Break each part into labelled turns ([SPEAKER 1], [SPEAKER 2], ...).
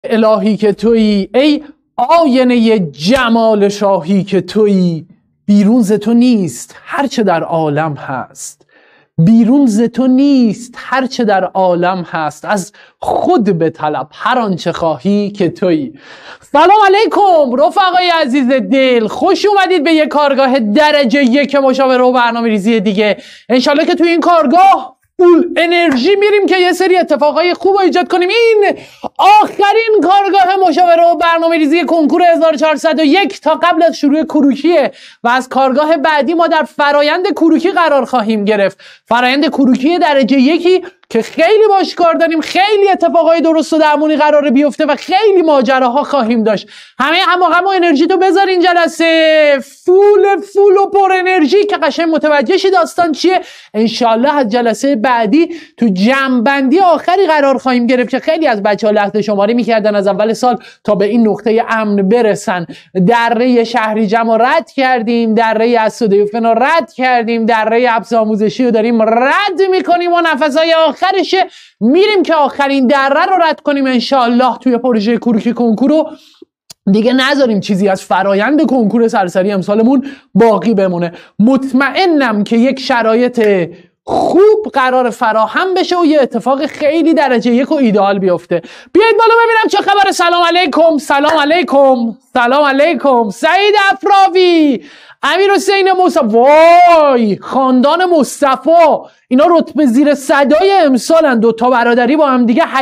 [SPEAKER 1] الهی که تویی، ای آینه جمال شاهی که تویی. بیرون ز تو نیست هرچه در عالم هست، بیرون ز تو نیست هرچه در عالم هست. از خود به طلب هر آنچه خواهی که تویی. سلام علیکم رفقای عزیز دل، خوش اومدید به یک کارگاه درجه 1 مشاوره و برنامه‌ریزی دیگه. انشالله که توی این کارگاه فول انرژی میریم که یه سری اتفاقای خوب رو ایجاد کنیم. این آخرین کارگاه مشاوره و برنامه‌ریزی کنکور 1401 تا قبل از شروع کروکیه و از کارگاه بعدی ما در فرایند کروکی قرار خواهیم گرفت. فرایند کروکی درجه 1 که خیلی باش کار داریم، خیلی اتفاقای درست و درمونی قراره بیفته و خیلی ماجراها خواهیم داشت. همه همه انرژی تو بذار این جلسه فول و پر انرژی که قشنگ متوجه شی داستان چیه. انشالله از جلسه بعدی تو جمع‌بندی آخری قرار خواهیم گرفت که خیلی از بچه‌ها لحظه شماری میکردن از اول سال تا به این نقطه امن برسن. دره شهریجم رو رد کردیم، دره اسدیوفن رو رد کردیم، دره حبس آموزشی رو داریم رد میکنیم و نفسای آخرشه میریم که آخرین دره رو رد کنیم انشالله توی پروژه کروکی کنکور رو دیگه نذاریم چیزی از فرایند کنکور سرسری امسالمون باقی بمونه. مطمئنم که یک شرایط خوب قرار فراهم بشه و یه اتفاق خیلی درجه 1 و ایدئال بیفته. بیایید بالا ببینم چه خبر. سلام علیکم، سلام علیکم، سلام علیکم. سعید افراوی، امیر حسین مصطفی، وای خاندان مصطفی، اینا رتبه زیر صدای امسالن، دوتا برادری با هم دیگه،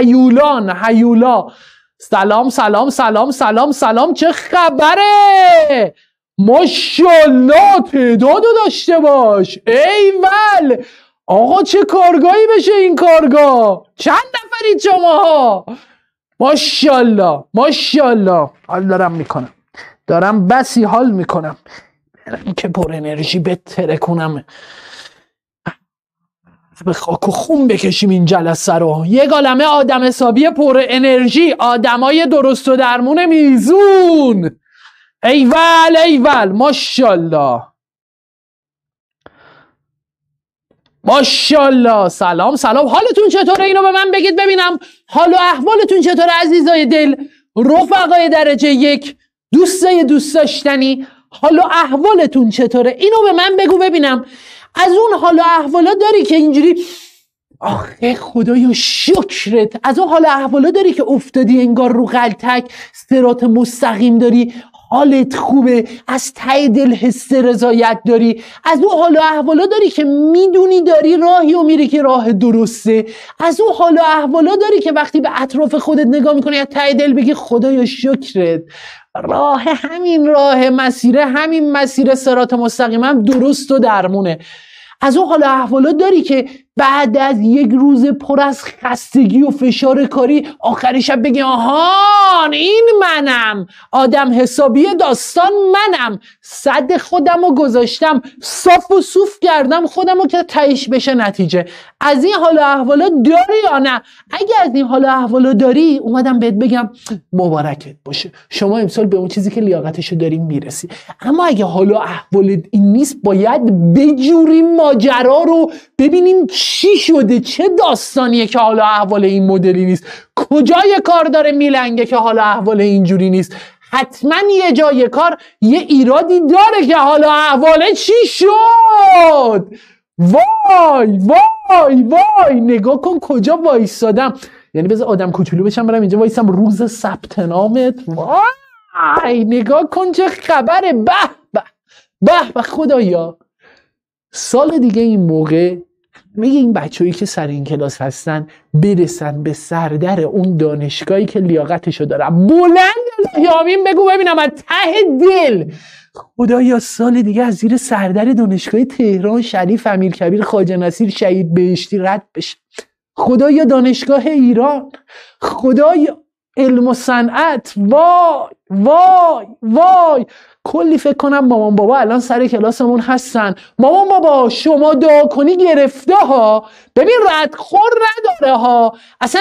[SPEAKER 1] هیولا. سلام سلام سلام سلام سلام، چه خبره؟ ماشاءالله تعدادو داشته باش. ایول آقا چه کارگاهی بشه این کارگاه، چند نفرید شماها؟ ماشاءالله ماشاءالله. حال دارم میکنم، دارم بسی حال میکنم که پر انرژی بتره کنم، به خاک و خون بکشیم این جلسه رو. یک عالمه آدم حسابی پر انرژی، آدمای درست و درمون میزون. ایول ایول ماشاءالله ماشاءالله. سلام سلام، حالتون چطوره؟ اینو به من بگید ببینم حال و احوالتون چطوره عزیزای دل، رفقای درجه 1، دوستای دوست داشتنی، حال و احوالتون چطوره؟ اینو به من بگو ببینم. از اون حال و احوالا داری که اینجوری آخه خدایا شکرت، از اون حال و احوالا داری که افتادی انگار رو غلطک، صراط مستقیم داری، حالت خوبه، از ته دل حس رضایت داری، از اون حال و احوالا داری که میدونی داری راهی و میری که راه درسته، از اون حال و احوالا داری که وقتی به اطراف خودت نگاه میکنی از ته دل بگی خدایا شکرت، همین مسیر صراط مستقیم هم درست و درمونه. از اون حال احوالا داری که بعد از یک روز پر از خستگی و فشار کاری آخر شب بگی آهان این منم، آدم حسابی داستان منم، صد خودمو گذاشتم، صاف و صوف کردم خودمو که تهش بشه نتیجه. از این حال احوالا داری یا نه؟ اگه از این حال احوالا داری اومدم بهت بگم مبارکت باشه، شما امسال به اون چیزی که لیاقتشو داریم میرسی. اما اگه حال احوالت این نیست باید بجوریم ماجرا رو ببینیم چی شده، چه داستانیه که حالا احوال این مدلی نیست، کجای کار داره میلنگه که حالا احوال اینجوری نیست. حتما یه جای کار یه ایرادی داره که حالا احواله چی شد. وای وای وای نگاه کن کجا وایسادم، یعنی بذار آدم کوچولو بشم برم اینجا وایسم روز ثبت نامت. وای نگاه کن چه خبره، به به به به خدایا. سال دیگه این موقع میگه این بچه‌ای که سر این کلاس هستن برسن به سردر اون دانشگاهی که لیاقتشو دارن. بلند آمین بگو ببینم از ته دل. خدایا سال دیگه از زیر سردر دانشگاه تهران شریف امیرکبیر خواجه نصیر شهید بهشتی رد بشه. خدایا دانشگاه ایران، خدایا علم و صنعت. وای وای وای. کلی فکر کنم مامان بابا الان سر کلاسمون هستن. مامان بابا شما دعا کنی گرفته ها، ببین ردخور نداره ها، اصلا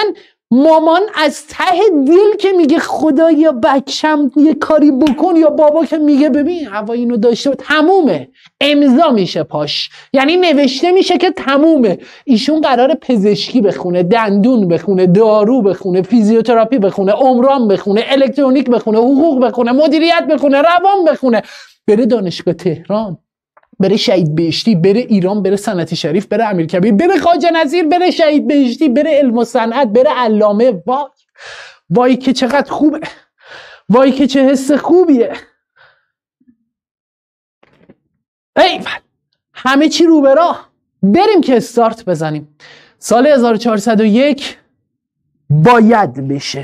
[SPEAKER 1] مامان از ته دل که میگه خدایا بچم یه کاری بکن، یا بابا که میگه ببین هوا اینو داشته، تمومه، امضا میشه پاش، یعنی نوشته میشه که تمومه. ایشون قراره پزشکی بخونه، دندون بخونه، دارو بخونه، فیزیوتراپی بخونه، عمران بخونه، الکترونیک بخونه، حقوق بخونه، مدیریت بخونه، روان بخونه، بره دانشگاه تهران، بره شهید بهشتی، بره ایران، بره سنتی شریف، بره امیرکبیر، بره خواجه نظیر، بره شهید بهشتی، بره علم و صنعت، بره علامه. وای که چقدر خوبه، وای که چه حس خوبیه. ایول، همه چی رو به راه، بریم که استارت بزنیم. سال 1401 باید بشه.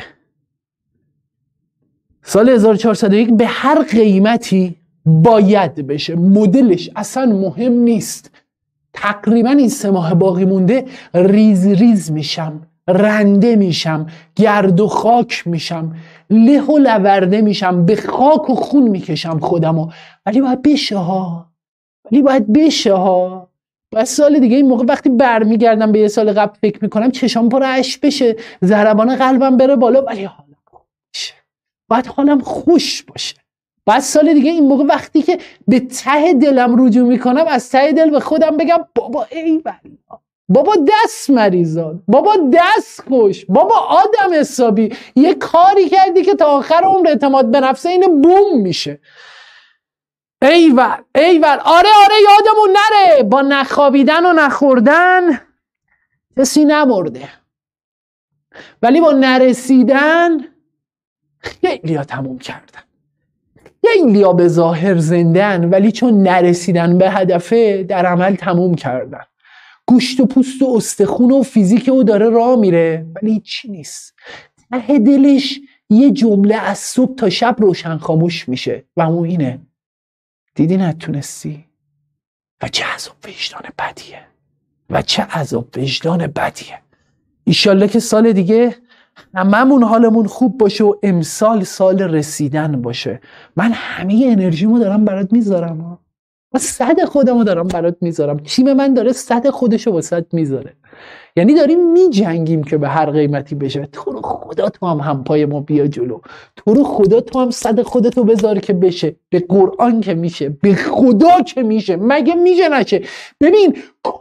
[SPEAKER 1] سال 1401 به هر قیمتی باید بشه. مدلش اصلا مهم نیست. تقریبا این 3 ماه باقی مونده ریز ریز میشم، رنده میشم، گرد و خاک میشم، له و لورده میشم، به خاک و خون میکشم خودمو. ولی باید بشه ها، ولی باید بشه ها. بس سال دیگه این موقع وقتی برمیگردم به یه سال قبل فکر میکنم چشام پر اشک بشه، ضربان قلبم بره بالا، ولی حالم خوب بشه، باید حالم خوش باشه. بعد سال دیگه این موقع وقتی که به ته دلم رجوع میکنم، از ته دل به خودم بگم بابا ای والله، بابا دست مریضان، بابا دست خوش، بابا آدم حسابی، یه کاری کردی که تا آخر عمر اعتماد به نفس این بوم میشه. ایول ایول، آره یادمون نره، با نخوابیدن و نخوردن کسی نمرده، ولی با نرسیدن خیلی ها تموم کردن. خیلی‌ها به ظاهر زندن، ولی چون نرسیدن به هدفه در عمل تموم کردن. گوشت و پوست و استخون و فیزیک او داره راه میره، ولی چی نیست. ته دلش یه جمله از صبح تا شب روشن خاموش میشه و اون اینه: دیدی نتونستی؟ و چه عذاب وجدان بدیه، و چه عذاب وجدان بدیه. ایشالله که سال دیگه هممون حالمون خوب باشه و امسال سال رسیدن باشه. من همه انرژیمو دارم برات میذارم، من 100 خودمو دارم برات میذارم، تیم من داره 100 خودشو واسط میذاره. یعنی داریم میجنگیم که به هر قیمتی بشه. تو رو خدا تو هم همپای ما بیا جلو، تو رو خدا تو هم 100 خودتو بذار که بشه. به قرآن که میشه، به خدا که میشه، مگه میشه نشه؟ ببین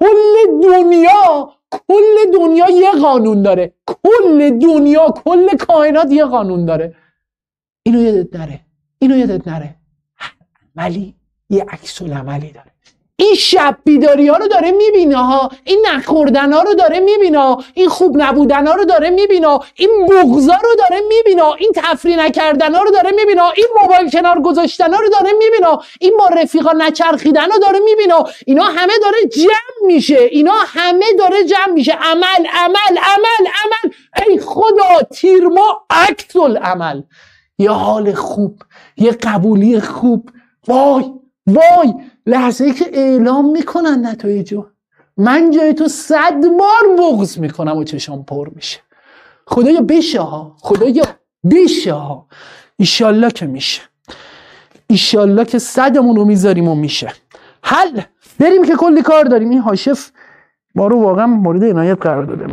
[SPEAKER 1] کل دنیا یه قانون داره، کل دنیا، کل کائنات یه قانون داره. اینو یادت نره، عملی یه عکس العملی داره. این شب بیداری ها رو داره میبینه ها، این نخوردن ها رو داره میبینه، این خوب نبودن ها رو داره میبینه، این بغضا رو داره میبینه، این تفریح نکردن ها رو داره میبینه، این موبایل کنار گذاشتن ها رو داره میبینه، این با رفیقا نچرخیدن رو داره میبینه. اینا همه داره جمع میشه، عمل. ای خدا، تیرما عکس العمل، یه حال خوب، یه قبولی خوب. وای لحظه‌ای که اعلام میکنن نتایجو، من جای تو 100 بار بغض میکنم و چشام پر میشه. خدایا بشه ها، خدایا بشه ها. ایشالله که میشه، ایشالله که 100مون رو میذاریم و میشه. حل بریم که کلی کار داریم. این حاشف ما رو واقعا مورد عنایت قرار داده.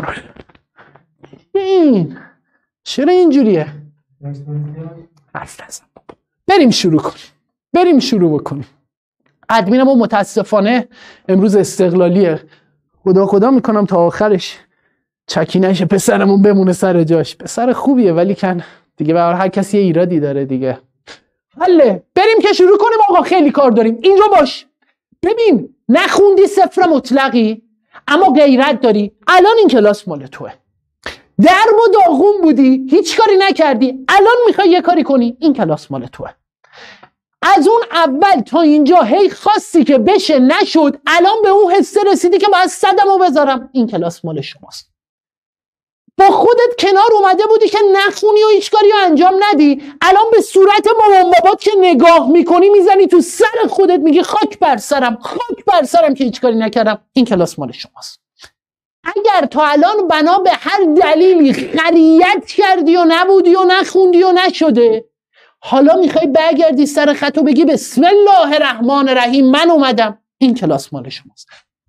[SPEAKER 1] این چرا اینجوریه؟ حرف نزن، بریم شروع بکنیم. ادمینمون متاسفانه امروز استقلالیه. خدا میکنم تا آخرش چکی نشه، پسرمون بمونه سر جاش. پسر خوبیه ولی کن دیگه، به هر کسی یه ایرادی داره دیگه. حله بریم که شروع کنیم آقا، خیلی کار داریم. اینجا باش. ببین نخوندی 0 مطلقی اما غیرت داری، الان این کلاس مال توه. درب و داغون بودی، هیچ کاری نکردی، الان میخوای یه کاری کنی، این کلاس مال توه. از اون اول تا اینجا هی خواستی که بشه، نشد، الان به اون حسه رسیدی که باید 100مو بذارم، این کلاس مال شماست. با خودت کنار اومده بودی که نخونی و هیچ کاری انجام ندی، الان به صورت مامان بابات که نگاه میکنی میزنی تو سر خودت، میگی خاک بر سرم که هیچ کاری نکردم، این کلاس مال شماست. اگر تا الان بنا به هر دلیلی خریت کردی و نبودی و نخوندی و نشده، حالا میخوای برگردی سر خط و بگی بسم الله الرحمن الرحیم من اومدم، این کلاس مال شماست.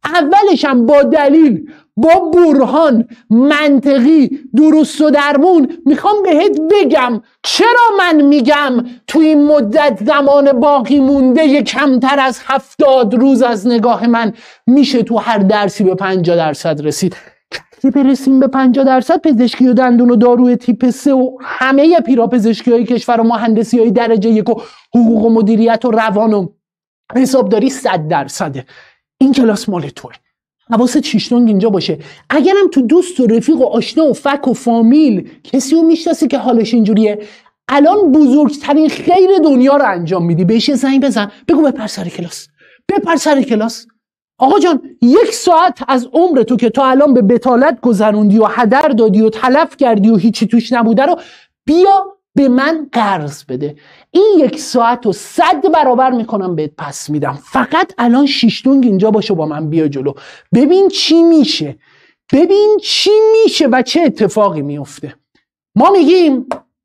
[SPEAKER 1] اولش هم با دلیل، با برهان، منطقی، درست و درمون میخوام بهت بگم چرا من میگم تو این مدت زمان باقی مونده کمتر از 70 روز از نگاه من میشه تو هر درسی به 50% رسید. که برسیم به 50% پزشکی و دندون و داروی تیپ 3 و همه پیراپزشکی های کشور و مهندسی های درجه 1 و حقوق و مدیریت و روان و حسابداری 100%. این کلاس مال توه. حواست شیشتونگ اینجا باشه. اگرم تو دوست و رفیق و آشنا و فک و فامیل کسی رو میشناسی که حالش اینجوریه، الان بزرگترین خیر دنیا رو انجام میدی، بهش یه زنگ بزن، بگو بپر سر کلاس، بپر سر کلاس. آقا جان 1 ساعت از عمر تو که تا الان به بتالت گذروندی و هدر دادی و تلف کردی و هیچی توش نبوده رو بیا به من قرض بده. این 1 ساعت رو 100 برابر میکنم بهت پس میدم. فقط الان شیشتونگ اینجا باشه، با من بیا جلو، ببین چی میشه، ببین چی میشه و چه اتفاقی میفته. ما میگیم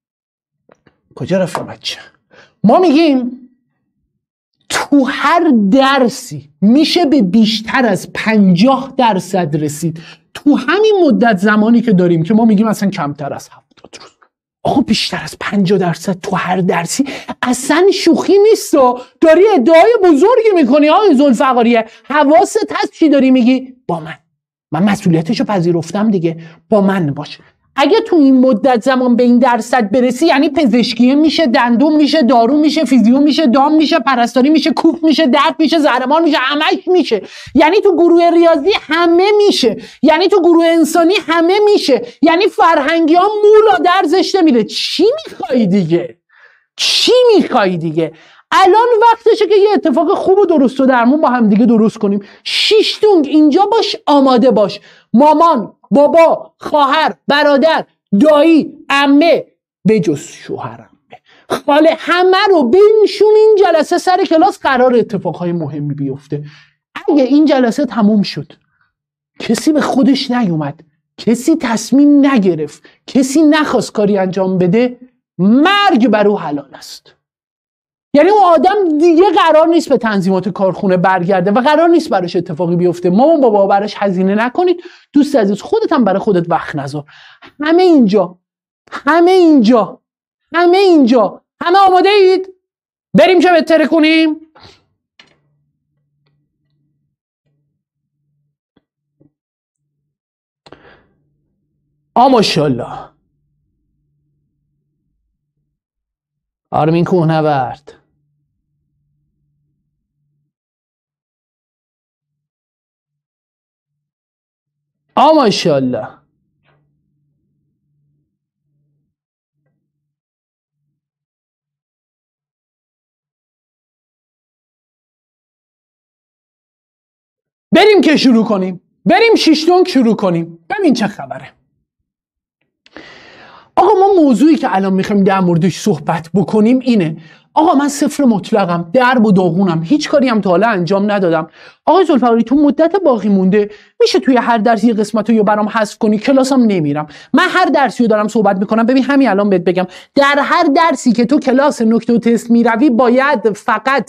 [SPEAKER 1] کجا رفت بچه؟ ما میگیم تو هر درسی میشه به بیشتر از 50% رسید تو همین مدت زمانی که داریم که ما میگیم اصلا کمتر از 70 روز. آخه بیشتر از 50% تو هر درسی اصلا شوخی نیست. داری ادعای بزرگی میکنی آقای ذوالفقاری. حواست هست چی داری میگی؟ با من مسئولیتشو پذیرفتم دیگه، با من باش. اگه تو این مدت زمان به این درصد برسی یعنی پزشکی میشه، دندون میشه، دارو میشه، فیزیو میشه، دام میشه، پرستاری میشه، کوف میشه، درد میشه، زهرمار میشه، همش میشه. یعنی تو گروه ریاضی همه میشه، یعنی تو گروه انسانی همه میشه، یعنی فرهنگی ها مولا درزش نمیره. چی میخوای دیگه؟ چی میخوای دیگه؟ الان وقتشه که یه اتفاق خوب و درست و درمون با هم دیگه درست کنیم. شیشتونگ اینجا باش، آماده باش. مامان، بابا، خواهر، برادر، دایی، عمه، بجز شوهر عمه، خاله، همه رو بنشون این جلسه سر کلاس، قرار اتفاقهای مهمی بیفته. اگه این جلسه تموم شد کسی به خودش نیومد، کسی تصمیم نگرفت، کسی نخواست کاری انجام بده، مرگ بر او حلال است. یعنی اون آدم دیگه قرار نیست به تنظیمات کارخونه برگرده و قرار نیست براش اتفاقی بیفته. مامان بابا براش هزینه نکنید. دوست عزیز خودت هم برای خودت وقت نذار. همه اینجا همه آماده اید؟ بریم چه بهتره کنیم؟ ماشاءالله آرمین کوهنورد. ماشاءالله بریم که شروع کنیم، بریم شیشتونگ شروع کنیم. ببین چه خبره. آقا ما موضوعی که الان میخوایم در موردش صحبت بکنیم اینه. آقا من صفر مطلقم، درب و داغونم، هیچ کاری هم تا حالا انجام ندادم. آقای ذوالفقاری تو مدت باقی مونده میشه توی هر درسی قسمت رو برام حذف کنی؟ کلاسم نمیرم. من هر درسی رو دارم صحبت میکنم. ببین همین الان بهت بگم در هر درسی که تو کلاس نکته و تست میروی باید فقط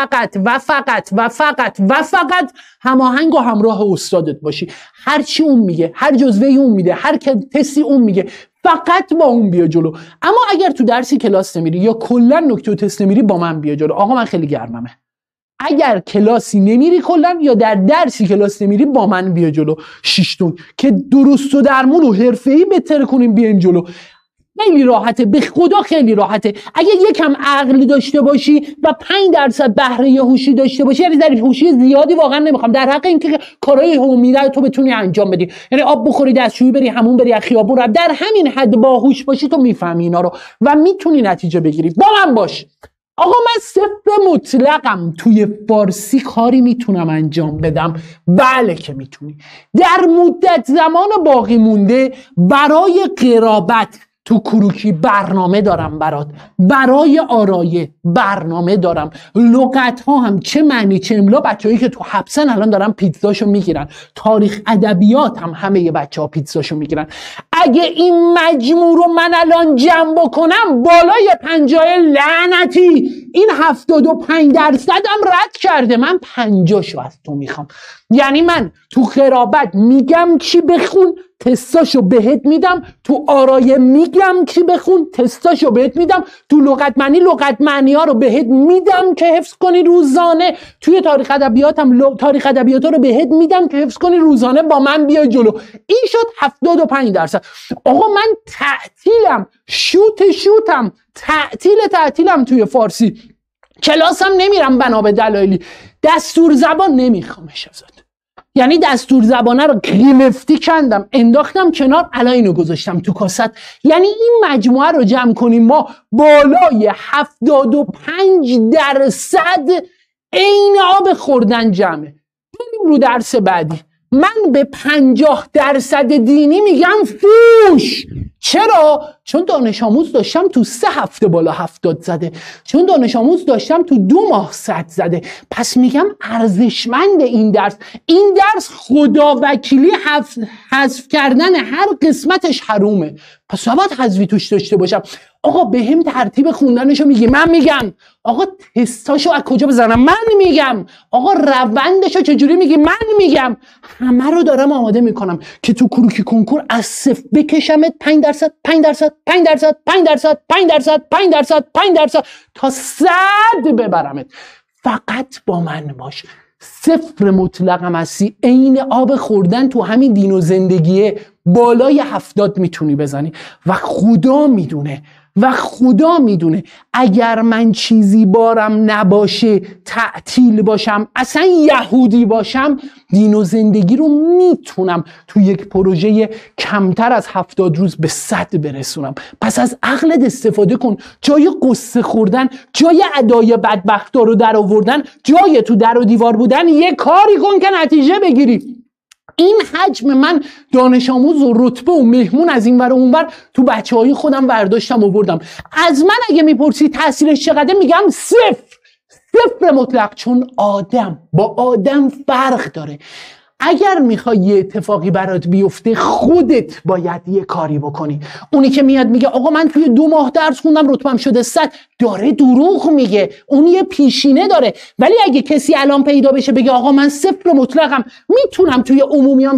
[SPEAKER 1] هماهنگ و همراه استادت باشی. هر چی اون میگه، هر جزوه‌ای اون میده، هر تستی اون میگه، فقط با اون بیا جلو. اما اگر تو درسی کلاس نمیری یا کلا نکته و تست نمیری با من بیا جلو. آقا من خیلی گرممه. اگر کلاسی نمیری کلا یا در درسی کلاس نمیری با من بیا جلو. شیشتونگ که درست و درمون و حرفه‌ای بهتر کنیم بیاین جلو. خیلی راحته، به خدا خیلی راحته. اگه یکم عقل داشته باشی و 5% بهره هوشی داشته باشی، یعنی در هوشی زیادی واقعا نمیخوام در حق اینکه کارهای عمومی تو بتونی انجام بدی، یعنی آب بخوری، دستشویی بری، همون بری، از خیابون رو، در همین حد باهوش باشی تو میفهمی اینا رو و میتونی نتیجه بگیری. با من باش. آقا من صفر مطلقم. توی فارسی کاری میتونم انجام بدم؟ بله که میتونی. در مدت زمان باقی مونده برای قرابت تو کروکی برنامه دارم برات، برای آرایه برنامه دارم. لغت ها هم چه معنی چه املا، بچه‌هایی که تو حبسن الان دارن پیتزاشو میگیرن. تاریخ ادبیات هم همه بچه‌ها پیتزاشو میگیرن. اگه این مجموع رو من الان جمع بکنم بالای 50 لعنتی این 75% هم رد کرده. من 50شو از تو میخوام. یعنی من تو قرابت میگم چی بخون، تستاشو بهت میدم. تو آرایه میگم چی بخون، تستاشو بهت میدم. تو لغت معنی ها رو بهت میدم که حفظ کنی روزانه. توی تاریخ ادبیاتم تاریخ ادبیات رو بهت میدم که حفظ کنی روزانه. با من بیا جلو. این شد 75%. آقا من تعطیلم، شوتم، تعطیلم توی فارسی. کلاسم نمیرم بنا به دلایلی. دستور زبان نمیخوامش ازت. یعنی دستور زبانه رو گرفتی کندم انداختم کنار، الان اینو گذاشتم تو کاست. یعنی این مجموعه رو جمع کنیم ما بالای 75% عین آب خوردن جمعه. بریم رو درس بعدی. من به 50% دینی میگم فوش. چرا؟ چون دانش آموز داشتم تو 3 هفته بالا 70 زده، چون دانش آموز داشتم تو 2 ماه 100 زده. پس میگم ارزشمند این درس خداوکیلی حذف کردن هر قسمتش حرومه. پس باید حذفی توش داشته باشم. آقا به هم ترتیب خوندنشو میگی، من میگم. آقا تستاشو از کجا بزنم، من میگم. آقا روندشو چجوری میگی، من میگم. همه رو دارم آماده میکنم که تو کروکی کنکور از 0 بکشمت 5% تا 100 ببرمت. فقط با من باش. 0 مطلقم هستی، عین آب خوردن تو همین دین و زندگیه بالای 70 میتونی بزنی. و خدا میدونه اگر من چیزی بارم نباشه، تعطیل باشم، اصلا یهودی باشم، دین و زندگی رو میتونم تو یک پروژه کمتر از 70 روز به 100 برسونم. پس از عقلت استفاده کن. جای قصه خوردن، جای ادای بدبختا رو در آوردن، جای تو در و دیوار بودن، یه کاری کن که نتیجه بگیری. این حجم من دانش آموز و رتبه و مهمون از این ور و اون ور تو بچه‌های خودم برداشتم و بردم. از من اگه میپرسی تاثیرش چقدر، میگم 0 مطلق. چون آدم با آدم فرق داره. اگر میخوای یه اتفاقی برات بیفته، خودت باید یه کاری بکنی. اونی که میاد میگه آقا من توی 2 ماه درس خوندم رتبه‌ام شده 100، داره دروغ میگه. اون یه پیشینه داره. ولی اگه کسی الان پیدا بشه بگه آقا من 0 مطلقم، میتونم توی عمومیام 60%،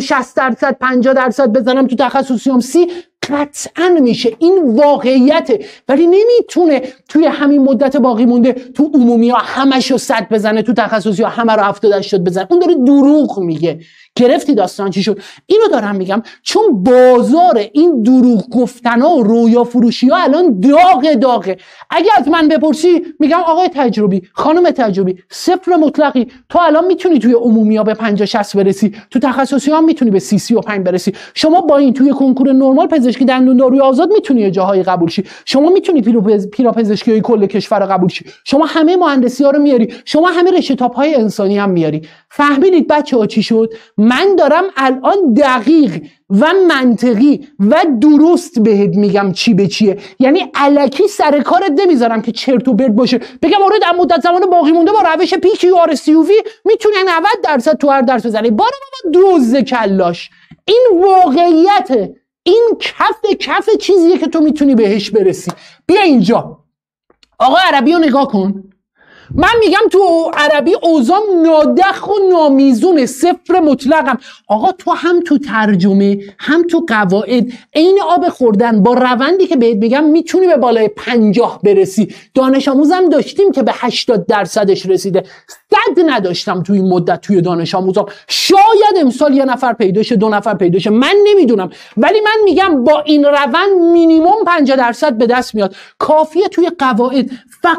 [SPEAKER 1] 50% بزنم، تو تخصصیام 30%، قطعا میشه. این واقعیته. ولی نمیتونه توی همین مدت باقی مونده تو عمومی ها همشو 100 بزنه، تو تخصصی ها همه رو 70-80 بزنه. اون داره دروغ میگه. گرفتی داستان چی شد؟ اینو دارم میگم چون بازار این دروغ گفتنا و رویا فروشی ها الان داغه. اگه از من بپرسی میگم آقای تجربی، خانم تجربی، 0 مطلقی. تو الان میتونی توی عمومی ها به 50-60 برسی، تو تخصصی ها میتونی به 30-35 برسی. شما با این توی کنکور نرمال پزشکی دندون داروی آزاد میتونی یه جاهایی قبول شی. شما میتونی پیراپزشکی کل کشور قبول شی. شما همه مهندسی ها رو میاری، شما همه رشته تاپ های انسانی هم میاری. فهمیدید بچه‌ها چی شد؟ من دارم الان دقیق و منطقی و درست بهت میگم چی به چیه. یعنی الکی سر کارت نمیذارم که چرت و پرت باشه. بگم آره در مدت زمان باقی مونده با روش PQRSUV میتونه 90% تو هر درس بزنه. بابا دوز کلاش. این واقعیته. این کف چیزیه که تو میتونی بهش برسی. بیا اینجا. آقا عربی رو نگاه کن. من میگم تو عربی اوزان نادخ و نامیزونه، 0 مطلقم. آقا تو هم تو ترجمه هم تو قواعد عین آب خوردن. با روندی که بهت میگم میتونی به بالای 50 برسی. دانش آموزم داشتیم که به 80% رسیده. 100 نداشتم توی این مدت توی دانش آموزام. شاید امسال 1 نفر پیدا شه، 2 نفر پیدا شه، من نمیدونم. ولی من میگم با این روند مینیمم 50% به دست میاد. کافیه توی قواعد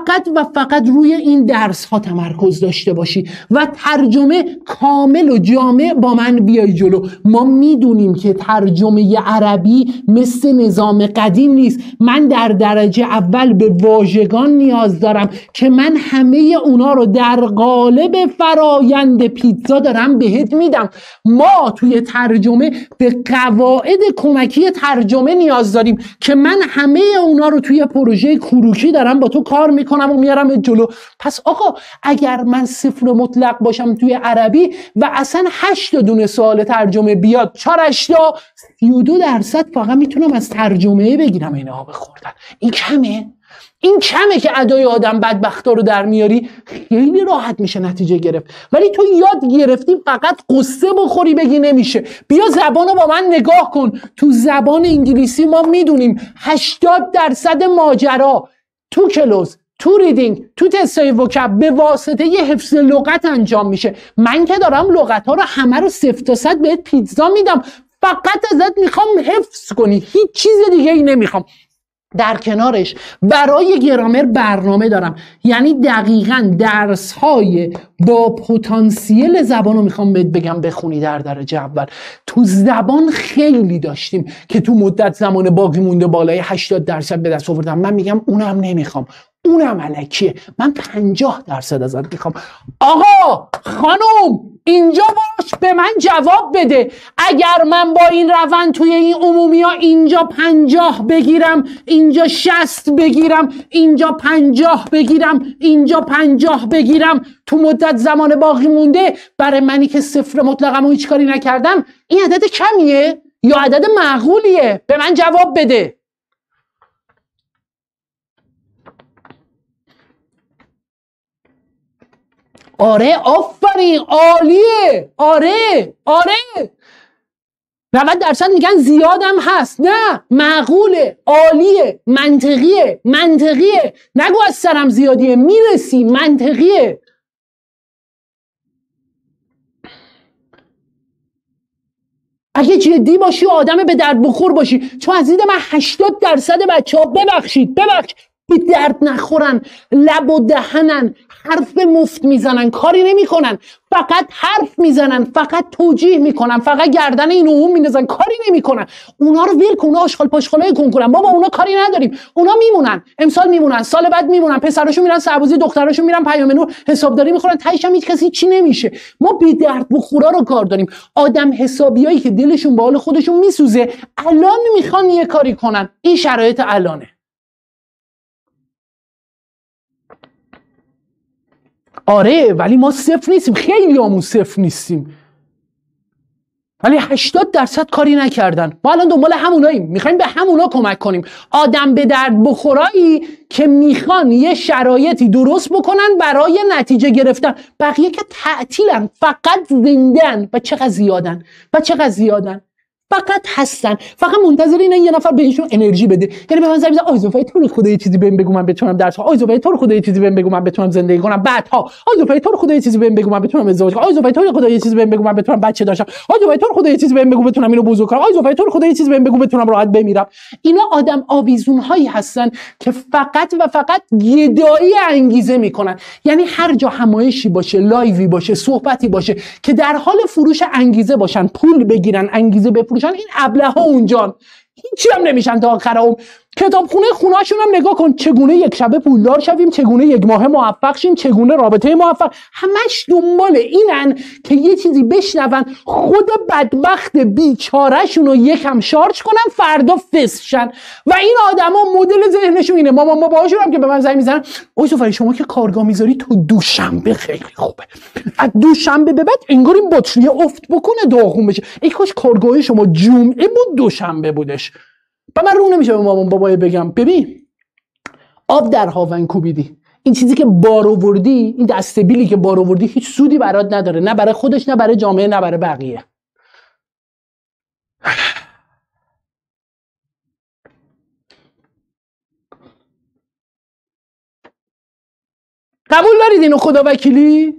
[SPEAKER 1] فقط روی این درس ها تمرکز داشته باشی و ترجمه کامل و جامع با من بیای جلو. ما میدونیم که ترجمه عربی مثل نظام قدیم نیست. من در درجه اول به واژگان نیاز دارم که من همه اونا رو در قالب فرایند پیتزا دارم بهت میدم. ما توی ترجمه به قواعد کمکی ترجمه نیاز داریم که من همه اونا رو توی پروژه کروکی دارم با تو کار میکنم و میارم جلو. پس آقا اگر من صفر مطلق باشم توی عربی و اصلا 8 دونه سوال ترجمه بیاد 4-8 32% فقط میتونم از ترجمه بگیرم این آب خوردن. این کمه؟ این کمه که ادای آدم بدبختا رو در میاری؟ خیلی راحت میشه نتیجه گرفت. ولی تو یاد گرفتی فقط قصه بخوری بگی نمیشه. بیا زبانو با من نگاه کن. تو زبان انگلیسی ما میدونیم 80% ماجرا تو کلوز، تو ریدینگ، تو تستای وکب به واسطه یه حفظ لغت انجام میشه. من که دارم لغت ها رو همه رو 0 تا 100 بهت پیتزا میدم، فقط ازت میخوام حفظ کنی، هیچ چیز دیگه ای نمیخوام. در کنارش برای گرامر برنامه دارم، یعنی دقیقاً درس‌های با پتانسیل زبانو میخوام بهت بگم بخونی در درجه اول. تو زبان خیلی داشتیم که تو مدت زمان باقی مونده بالای 80% به دست آوردم. من میگم اونم نمیخوام، اونم الکیه، من 50% ازت میخوام. آقا خانم اینجا باش به من جواب بده. اگر من با این روند توی این عمومی ها اینجا 50 بگیرم، اینجا 60 بگیرم، اینجا 50 بگیرم، اینجا 50 بگیرم، تو مدت زمان باقی مونده برای منی که صفر مطلقم و هیچ کاری نکردم، این عدد کمیه یا عدد معقولیه؟ به من جواب بده. آره آفرین، عالیه، آره 90% میگن زیادم هست. نه، معقوله، عالیه، منطقیه. نگو از سرم زیادیه، میرسی، منطقیه. اگه جدی باشی و آدم به درد بخور باشی، چون از دید من 80% بچه ها ببخشید به درد نخورن، لب و دهنن، حرف مفت میزنن، کاری نمیکنن، فقط حرف میزنن، فقط توجیه میکنن، فقط گردن این اون میندازن، کاری نمیکنن. اونا رو ول کن، اونا آشغال پاشغالای کنکورن، بابا اونا کاری نداریم. اونا میمونن، امسال میمونن، سال بعد میمونن، پسراشون میرن سربازی، دختراشون میرن پیام نور، حسابداری میخورن، تهش هم هیچ کسی چی نمیشه. ما بی درد بخورا رو کار داریم. آدم حسابیایی که دلشون به حال خودشون میسوزه الان میخوان یه کاری کنن. این شرایط الانه. آره ولی ما صفر نیستیم، خیلی همون صفر نیستیم، ولی 80% کاری نکردن. ما الان دنبال هموناییم، میخوایم به همونا کمک کنیم. آدم به درد بخورایی که میخوان یه شرایطی درست بکنن برای نتیجه گرفتن. بقیه که تعطیلن، فقط زندن. و چقدر زیادن، فقط هستن، فقط منتظر اینن یه نفر بهشون انرژی بده. یعنی به من زنگ بزنه آی زوفای تو رو خدا یه چیزی بهم بگو من بتونم درس کنم، آی زوفای تو رو خدا یه چیزی بهم بگو من بتونم زندگی کنم، بعدها آی زوفای تو رو خدا یه چیزی بهم بگو من بتونم ازدواج کنم، آی زوفای تو رو خدا یه چیزی بهم بگو من بتونم بچه داشتم، آی زوفای تو رو خدا یه چیزی بهم بگو بتونم اینو بزرگ کنم، آی زوفای تو رو خدا یه چیزی بهم بگو بتونم راحت بمیرم. اینا آدم آویزون هایی هستن که فقط و فقط گدایی انگیزه میکنن. یعنی هر جا همایشی باشه، لایوی باشه، صحبتی باشه که در حال فروش انگیزه باشن، پول بگیرن، انگیزه بفروشن، این ابله‌ها اونجان هیچی هم نمیشن تا آخر عمر. کتابخونه خونه‌شون هم نگاه کن، چگونه یک شبه پولدار شویم، چگونه یک ماه موفق شیم، چگونه رابطه موفق. همش دنبال اینن که یه چیزی بشنون، خود بدبخت بیچاره‌شون رو یکم شارژ کنن، فردا فسشن. و این آدما مدل ذهنشون اینه. مامان باباهاشون هم که به من زنگ میزنن اوی سفری شما که کارگاه میذاری تو دوشنبه خیلی خوبه، از دوشنبه به بعد انگار این بطری افت بکنه داغون بشه. ای کاش کارگاه شما جمعه بود دوشنبه بودش. و من رو نمیشه به مامان بابای بگم ببین آب در هاون کوبیدی، این چیزی که بار آوردی، این دسته بیلی که بار آوردی هیچ سودی برات نداره، نه برای خودش، نه برای جامعه، نه برای بقیه. قبول دارید اینو خدا وکیلی؟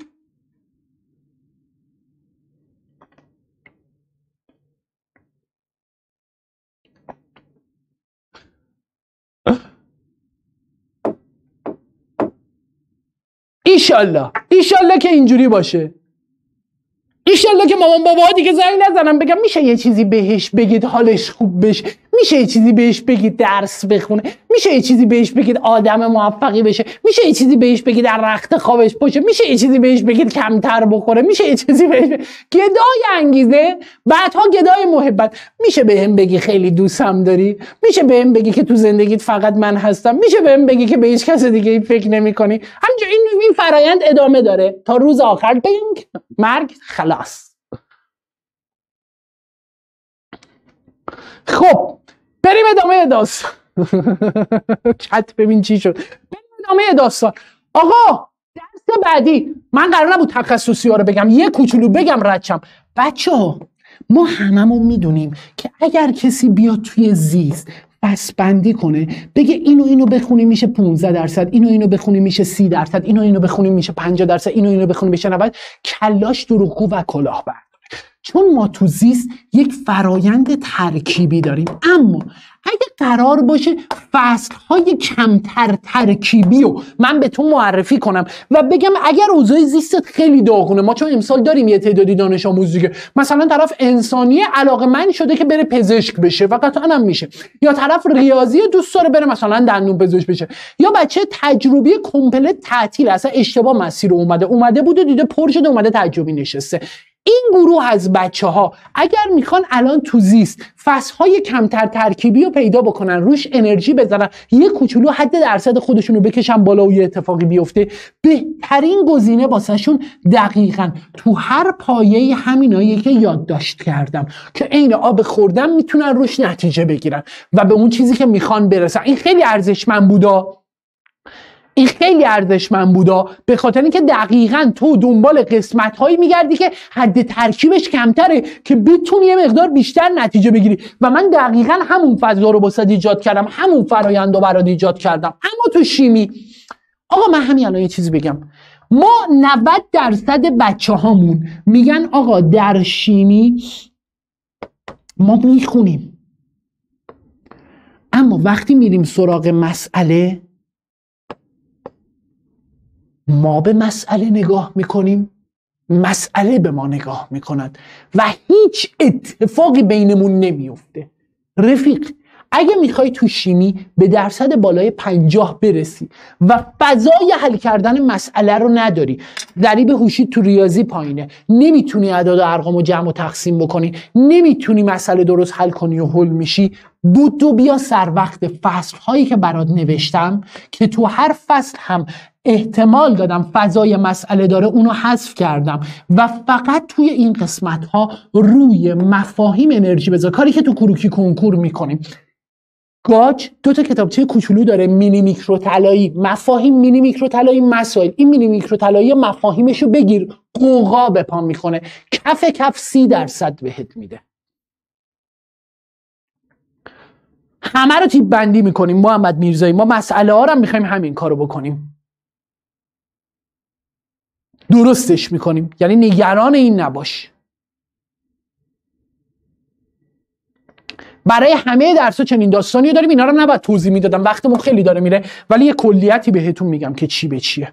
[SPEAKER 1] ایشالله که اینجوری باشه. ایشالله که مامان بابا دیگه زنگ نزنم بگم میشه یه چیزی بهش بگید حالش خوب بشه، میشه یه چیزی بهش بگید درس بخونه، میشه یه چیزی بهش بگید آدم موفقی بشه، میشه یه چیزی بهش بگید در رخت خوابش باشه، میشه یه چیزی بهش بگید کمتر بخوره، میشه یه چیزی بهش بگید گدای انگیزه، بعدها گدای محبت. میشه بهم بگی خیلی دوستم داری، میشه بهم بگی که تو زندگیت فقط من هستم، میشه بهم بگی که به هیچ کس دیگه فکر نمی‌کنی. همینجا این این فرایند ادامه داره تا روز آخر بینگ مرگ خلاص. خب بریم ادامه داستان. چت ببین چی شد. بریم ادامه داستان. آقا درس بعدی من قرار نبود تخصصی ها رو بگم، یه کوچولو بگم ردشم. بچه‌ها ما هممون میدونیم که اگر کسی بیاد توی زیست بندی کنه بگه اینو بخونیم میشه 15%، اینو بخونیم میشه 30%، اینو بخونیم میشه 50%، اینو بخونیم میشه 90%، کلاش دروغگو و کلاهبرداره. چون ما تو زیست یک فرایند ترکیبی داریم، اما اگه قرار باشه فصلهای کمتر ترکیبی رو من به تو معرفی کنم و بگم اگر اوضاع زیستت خیلی داغونه، ما چون امسال داریم یه تعدادی دانش آموز دیگه، مثلا طرف انسانی علاقه‌مند شده که بره پزشک بشه و قطعا هم میشه، یا طرف ریاضی دوست داره بره مثلا دندون پزشک بشه، یا بچه تجربی کامپلت تعطیل، اصلا اشتباه مسیر اومده بود و دیده پر شده اومده تجربی نشسته. این گروه از بچه ها اگر میخوان الان تو زیست فصلهای کمتر ترکیبی رو پیدا بکنن، روش انرژی بزنن، یه کوچولو حد درصد خودشون رو بکشن بالا و یه اتفاقی بیفته، بهترین گزینه واسهشون دقیقاً تو هر پایه همینایی که یادداشت کردم که عین آب خوردن میتونن روش نتیجه بگیرن و به اون چیزی که میخوان برسن. این خیلی ارزشمند بودا، به خاطر اینکه دقیقاً تو دنبال قسمت‌هایی میگردی که حد ترکیبش کمتره که بتونی یه مقدار بیشتر نتیجه بگیری و من دقیقاً همون فضا رو واسه ایجاد کردم، همون فرآیند رو برات ایجاد کردم. اما تو شیمی آقا من همین الان یه چیزی بگم، ما 90% بچه‌هامون میگن آقا در شیمی ما میخونیم، اما وقتی میریم سراغ مسئله ما به مسئله نگاه میکنیم، مسئله به ما نگاه میکند و هیچ اتفاقی بینمون نمیفته. رفیق اگه میخوای تو شیمی به درصد بالای 50 برسی و فضای حل کردن مسئله رو نداری، ضریب هوشی تو ریاضی پایینه، نمیتونی اعداد و ارقام و جمع و تقسیم بکنی، نمیتونی مسئله درست حل کنی و حل میشی، بودو بیا سر وقت فصل هایی که برات نوشتم که تو هر فصل هم احتمال دادم فضای مسئله داره، اونو حذف کردم و فقط توی این قسمت ها روی مفاهیم انرژی بذار، کاری که تو کروکی کنکور میکنیم. گاج 2 تا کتابچه کوچولو داره، مینی میکرو طلایی، مفاهیم مینی میکرو طلایی مسائل. این مینی میکرو طلایی مفاهیمشو بگیر، قوقا به پا میکنه، کف 30% بهت میده. همه رو تیپ بندی میکنیم محمد میرزایی، ما مسئله ها رو هم میخوایم همین کارو بکنیم، درستش میکنیم، یعنی نگران این نباش. برای همه درس‌ها چنین داستانی داریم، اینا رو نباید توضیح میدادم، وقتمون خیلی داره میره، ولی یه کلیتی بهتون میگم که چی به چیه.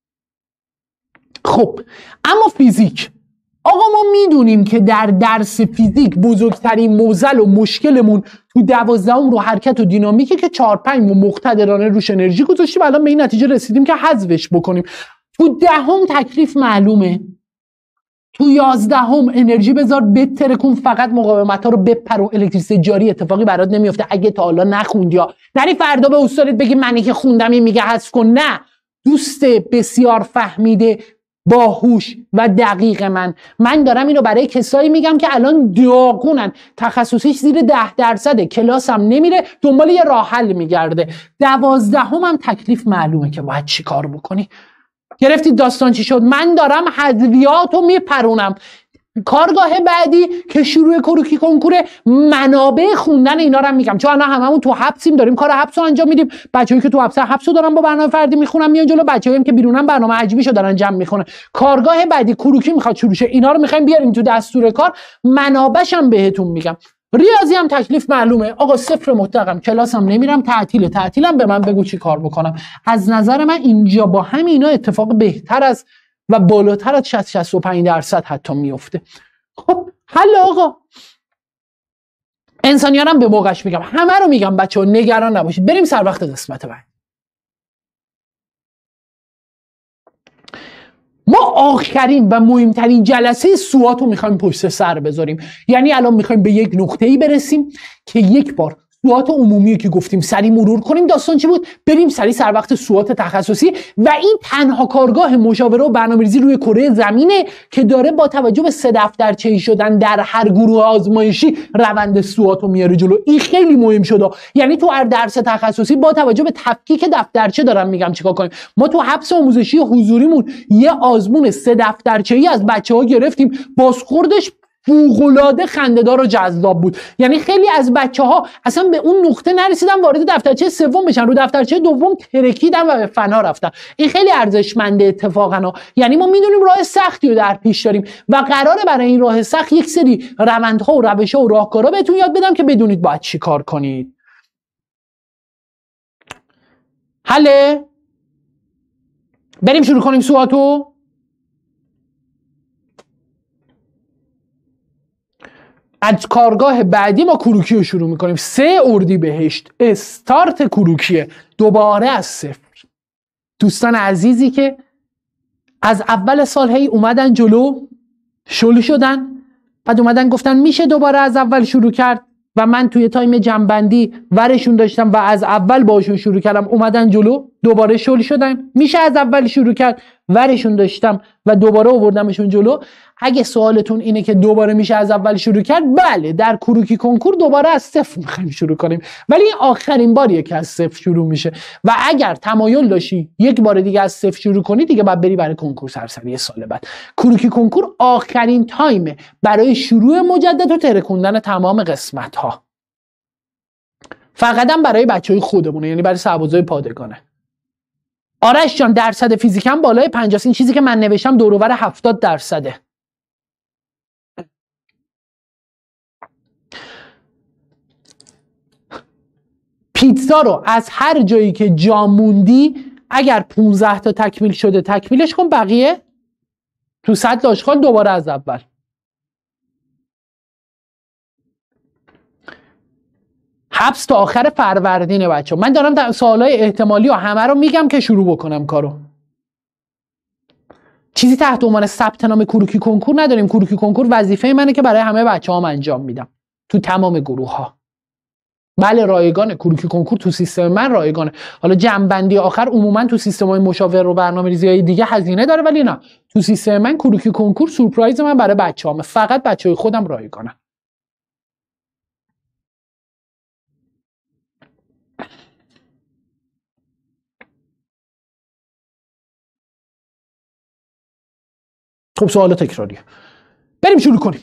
[SPEAKER 1] خب اما فیزیک، آقا ما میدونیم که در درس فیزیک بزرگترین معضل و مشکلمون تو 12 رو حرکت و دینامیکه که 4-5 مقتدرانه روش انرژی گذاشتیم، الان به این نتیجه رسیدیم که حذفش بکنیم. تو 10 تکلیف معلومه، تو 11 انرژی بذار بترکون، فقط مقاومت ها رو بپر و الکتریسیته جاری، اتفاقی برات نمیفته اگه تا حالا نخوندی، یا نری فردا به استادت بگی منی که خوندم این میگه حذف کن. نه، دوست بسیار فهمیده باهوش و دقیق من دارم اینو برای کسایی میگم که الان داغونن، تخصصیش زیر 10%، کلاس هم نمیره، دنبال یه راه حل میگرده. 12 هم تکلیف معلومه که باید چی کار بکنی. گرفتید داستان چی شد؟ من دارم حذویات رو میپرونم. کارگاه بعدی که شروع کروکی کنکور، منابع خوندن اینا رو میگم، چون الان هممون تو حبسیم، داریم کار حبس رو انجام میدیم. بچه‌ای که تو حبس رو دارن با برنامه فردی میخونن میان جلو، بچه‌ای که بیرونن برنامه عجیبیشو دارن جمع میکنن. کارگاه بعدی کروکی میخواد شروع شه، اینا رو میخوایم بیاریم تو دستور کار، منابعش هم بهتون میگم. ریاضی هم تکلیف معلومه، آقا 0 مطلقم، کلاسم نمیرم، تعطیلم به من بگو چی کار بکنم. از نظر من اینجا با همینا اتفاق بهتر از و بالاتر از 60-65% حتی میفته. خب حل آقا، انسانیان هم به موقعش میگم، همه رو میگم بچه ها، نگران نباشید. بریم سر وقت قسمت بعد. ما آخرین و مهمترین جلسه سوات رو میخوایم پشت سر بذاریم، یعنی الان میخوایم به یک نقطه‌ای برسیم که یک بار سوات عمومی که گفتیم سری مرور کنیم. داستان چی بود؟ بریم سری سر وقت سوات تخصصی. و این تنها کارگاه مشاوره و برنامه‌ریزی روی کره زمینه که داره با توجه به 3 دفترچه‌ای شدن در هر گروه آزمایشی روند سوات رو میاره جلو. این خیلی مهم شده. یعنی تو هر درس تخصصی با توجه به تفکیک دفترچه دارم میگم چیکار کنیم. ما تو حبس آموزشی حضوریمون یه آزمون 3 دفترچه‌ای از بچه‌ها گرفتیم، بازخوردش فوق‌العاده خنده‌دار و جذاب بود. یعنی خیلی از بچه‌ها اصلا به اون نقطه نرسیدن وارد دفترچه سوم بشن، رو دفترچه دوم ترکیدن و به فنا رفتن. این خیلی ارزشمنده اتفاقا. یعنی ما میدونیم راه سختی رو در پیش داریم و قراره برای این راه سخت یک سری روندها و روش‌ها و راهکارها بهتون یاد بدم که بدونید باید چی کار کنید. حله؟ بریم شروع کنیم سواتو. از کارگاه بعدی ما کروکی رو شروع میکنیم. 3 اردیبهشت استارت کروکیه، دوباره از صفر. دوستان عزیزی که از اول سال هی اومدن جلو، شل شدن، بعد اومدن گفتن میشه دوباره از اول شروع کرد و من توی تایم جنبندی ورشون داشتم و از اول باشون شروع کردم، اومدن جلو، دوباره شل شدن، میشه از اول شروع کرد، ورشون داشتم و دوباره آوردمشون جلو. اگه سوالتون اینه که دوباره میشه از اول شروع کرد، بله، در کروکی کنکور دوباره از صفر میخوایم شروع کنیم، ولی این آخرین باریه که از صفر شروع میشه و اگر تمایل داشتی یک بار دیگه از صفر شروع کنی دیگه باید بری برای کنکور سرسری سال بعد. کروکی کنکور آخرین تایمه برای شروع مجدد و ترکوندن تمام قسمت ها. فقط هم برای بچهای خودمونه، یعنی برای سربازای پادگانه. آرش جان درصد فیزیکم بالای 50، این چیزی که من نوشتم دور و بر 70%. پیتزا رو از هر جایی که جا موندی اگر 15 تا تکمیل شده تکمیلش کن، بقیه تو سطل آشغال دوباره از اول. حبس تا آخر فروردینه بچه. من دارم سوالای احتمالی و همه رو میگم که شروع بکنم کارو. چیزی تحت عنوان ثبت نام کروکی کنکور نداریم. کروکی کنکور وظیفه منه که برای همه بچه‌هام انجام میدم تو تمام گروه ها. بله رایگانه، کروکی کنکور تو سیستم من رایگانه. حالا جمع‌بندی آخر عموما تو سیستم‌های مشاور و برنامه‌ریزی‌های دیگه هزینه داره، ولی نه، تو سیستم من کروکی کنکور سورپرایز من برای بچه‌هام، فقط بچه‌های خودم رایگانه. خب سوال تکراریه. بریم شروع کنیم.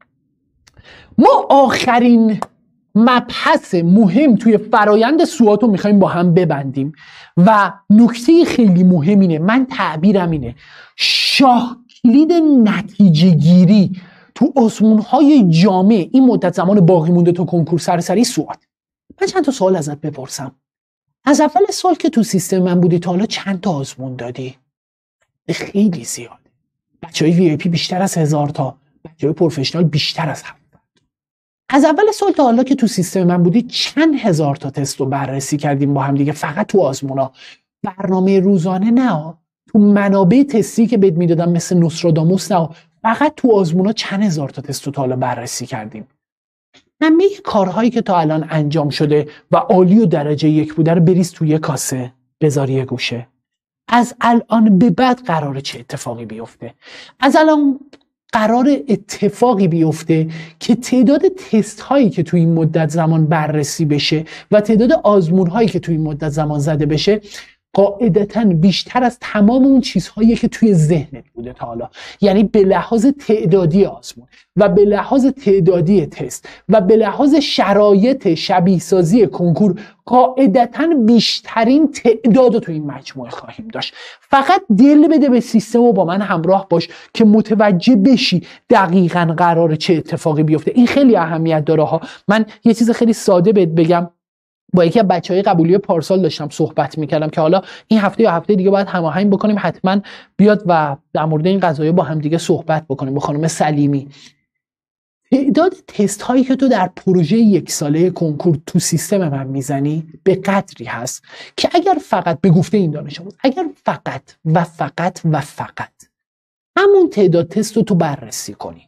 [SPEAKER 1] ما آخرین مبحث مهم توی فرایند سوات رو میخوایم با هم ببندیم و نکته خیلی مهم اینه، من تعبیرم اینه، شاه کلید نتیجه گیری تو آزمون‌های جامع این مدت زمان باقی مونده تو کنکور سرسری سوات. من چند تا سوال ازت بپرسم. از اول سال که تو سیستم من بودی تا حالا چند تا آزمون دادی؟ خیلی زیاد. بچه‌های وی آی پی بیشتر از 1000 تا، بچه‌های پروفشنال بیشتر از 7. از اول سال تا حالا که تو سیستم من بودی چند هزار تا تست رو بررسی کردیم با هم دیگه، فقط تو آزمونا، برنامه روزانه نه، تو منابع تستی که بهت میدادم مثل نوستراداموس نه، فقط تو آزمونا چند هزار تا تست رو تا حالا بررسی کردیم. همه کارهایی که تا الان انجام شده و عالی و درجه 1 بوده رو بریز توی یه کاسه، بذاری یه گوشه. از الان به بعد قراره چه اتفاقی بیفته؟ از الان قرار اتفاقی بیفته که تعداد تست هایی که توی این مدت زمان بررسی بشه و تعداد آزمون هایی که توی این مدت زمان زده بشه قاعدتاً بیشتر از تمام اون چیزهایی که توی ذهنت بوده تا حالا. یعنی به لحاظ تعدادی آزمون و به لحاظ تعدادی تست و به لحاظ شرایط شبیه سازی کنکور قاعدتاً بیشترین تعداد رو توی این مجموعه خواهیم داشت. فقط دل بده به سیستم و با من همراه باش که متوجه بشی دقیقاً قراره چه اتفاقی بیفته. این خیلی اهمیت داره ها. من یه چیز خیلی ساده بهت بگم. با یکی از بچهای قبولی پارسال داشتم صحبت میکردم که حالا این هفته یا هفته دیگه باید هماهنگ بکنیم، حتما بیاد و در مورد این قضايا با هم دیگه صحبت بکنیم با خانم سلیمی. تعداد تست هایی که تو در پروژه 1 ساله کنکور تو سیستم من میزنی به قدری هست که اگر فقط به گفته این دانش آموز، اگر فقط همون تعداد تست رو تو بررسی کنی،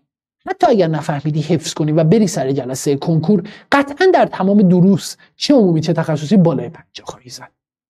[SPEAKER 1] حتی اگر نفهمیدی حفظ کنی و بری سر جلسه کنکور، قطعا در تمام دروس چه عمومی چه تخصصی بالای 50 خواهی زد.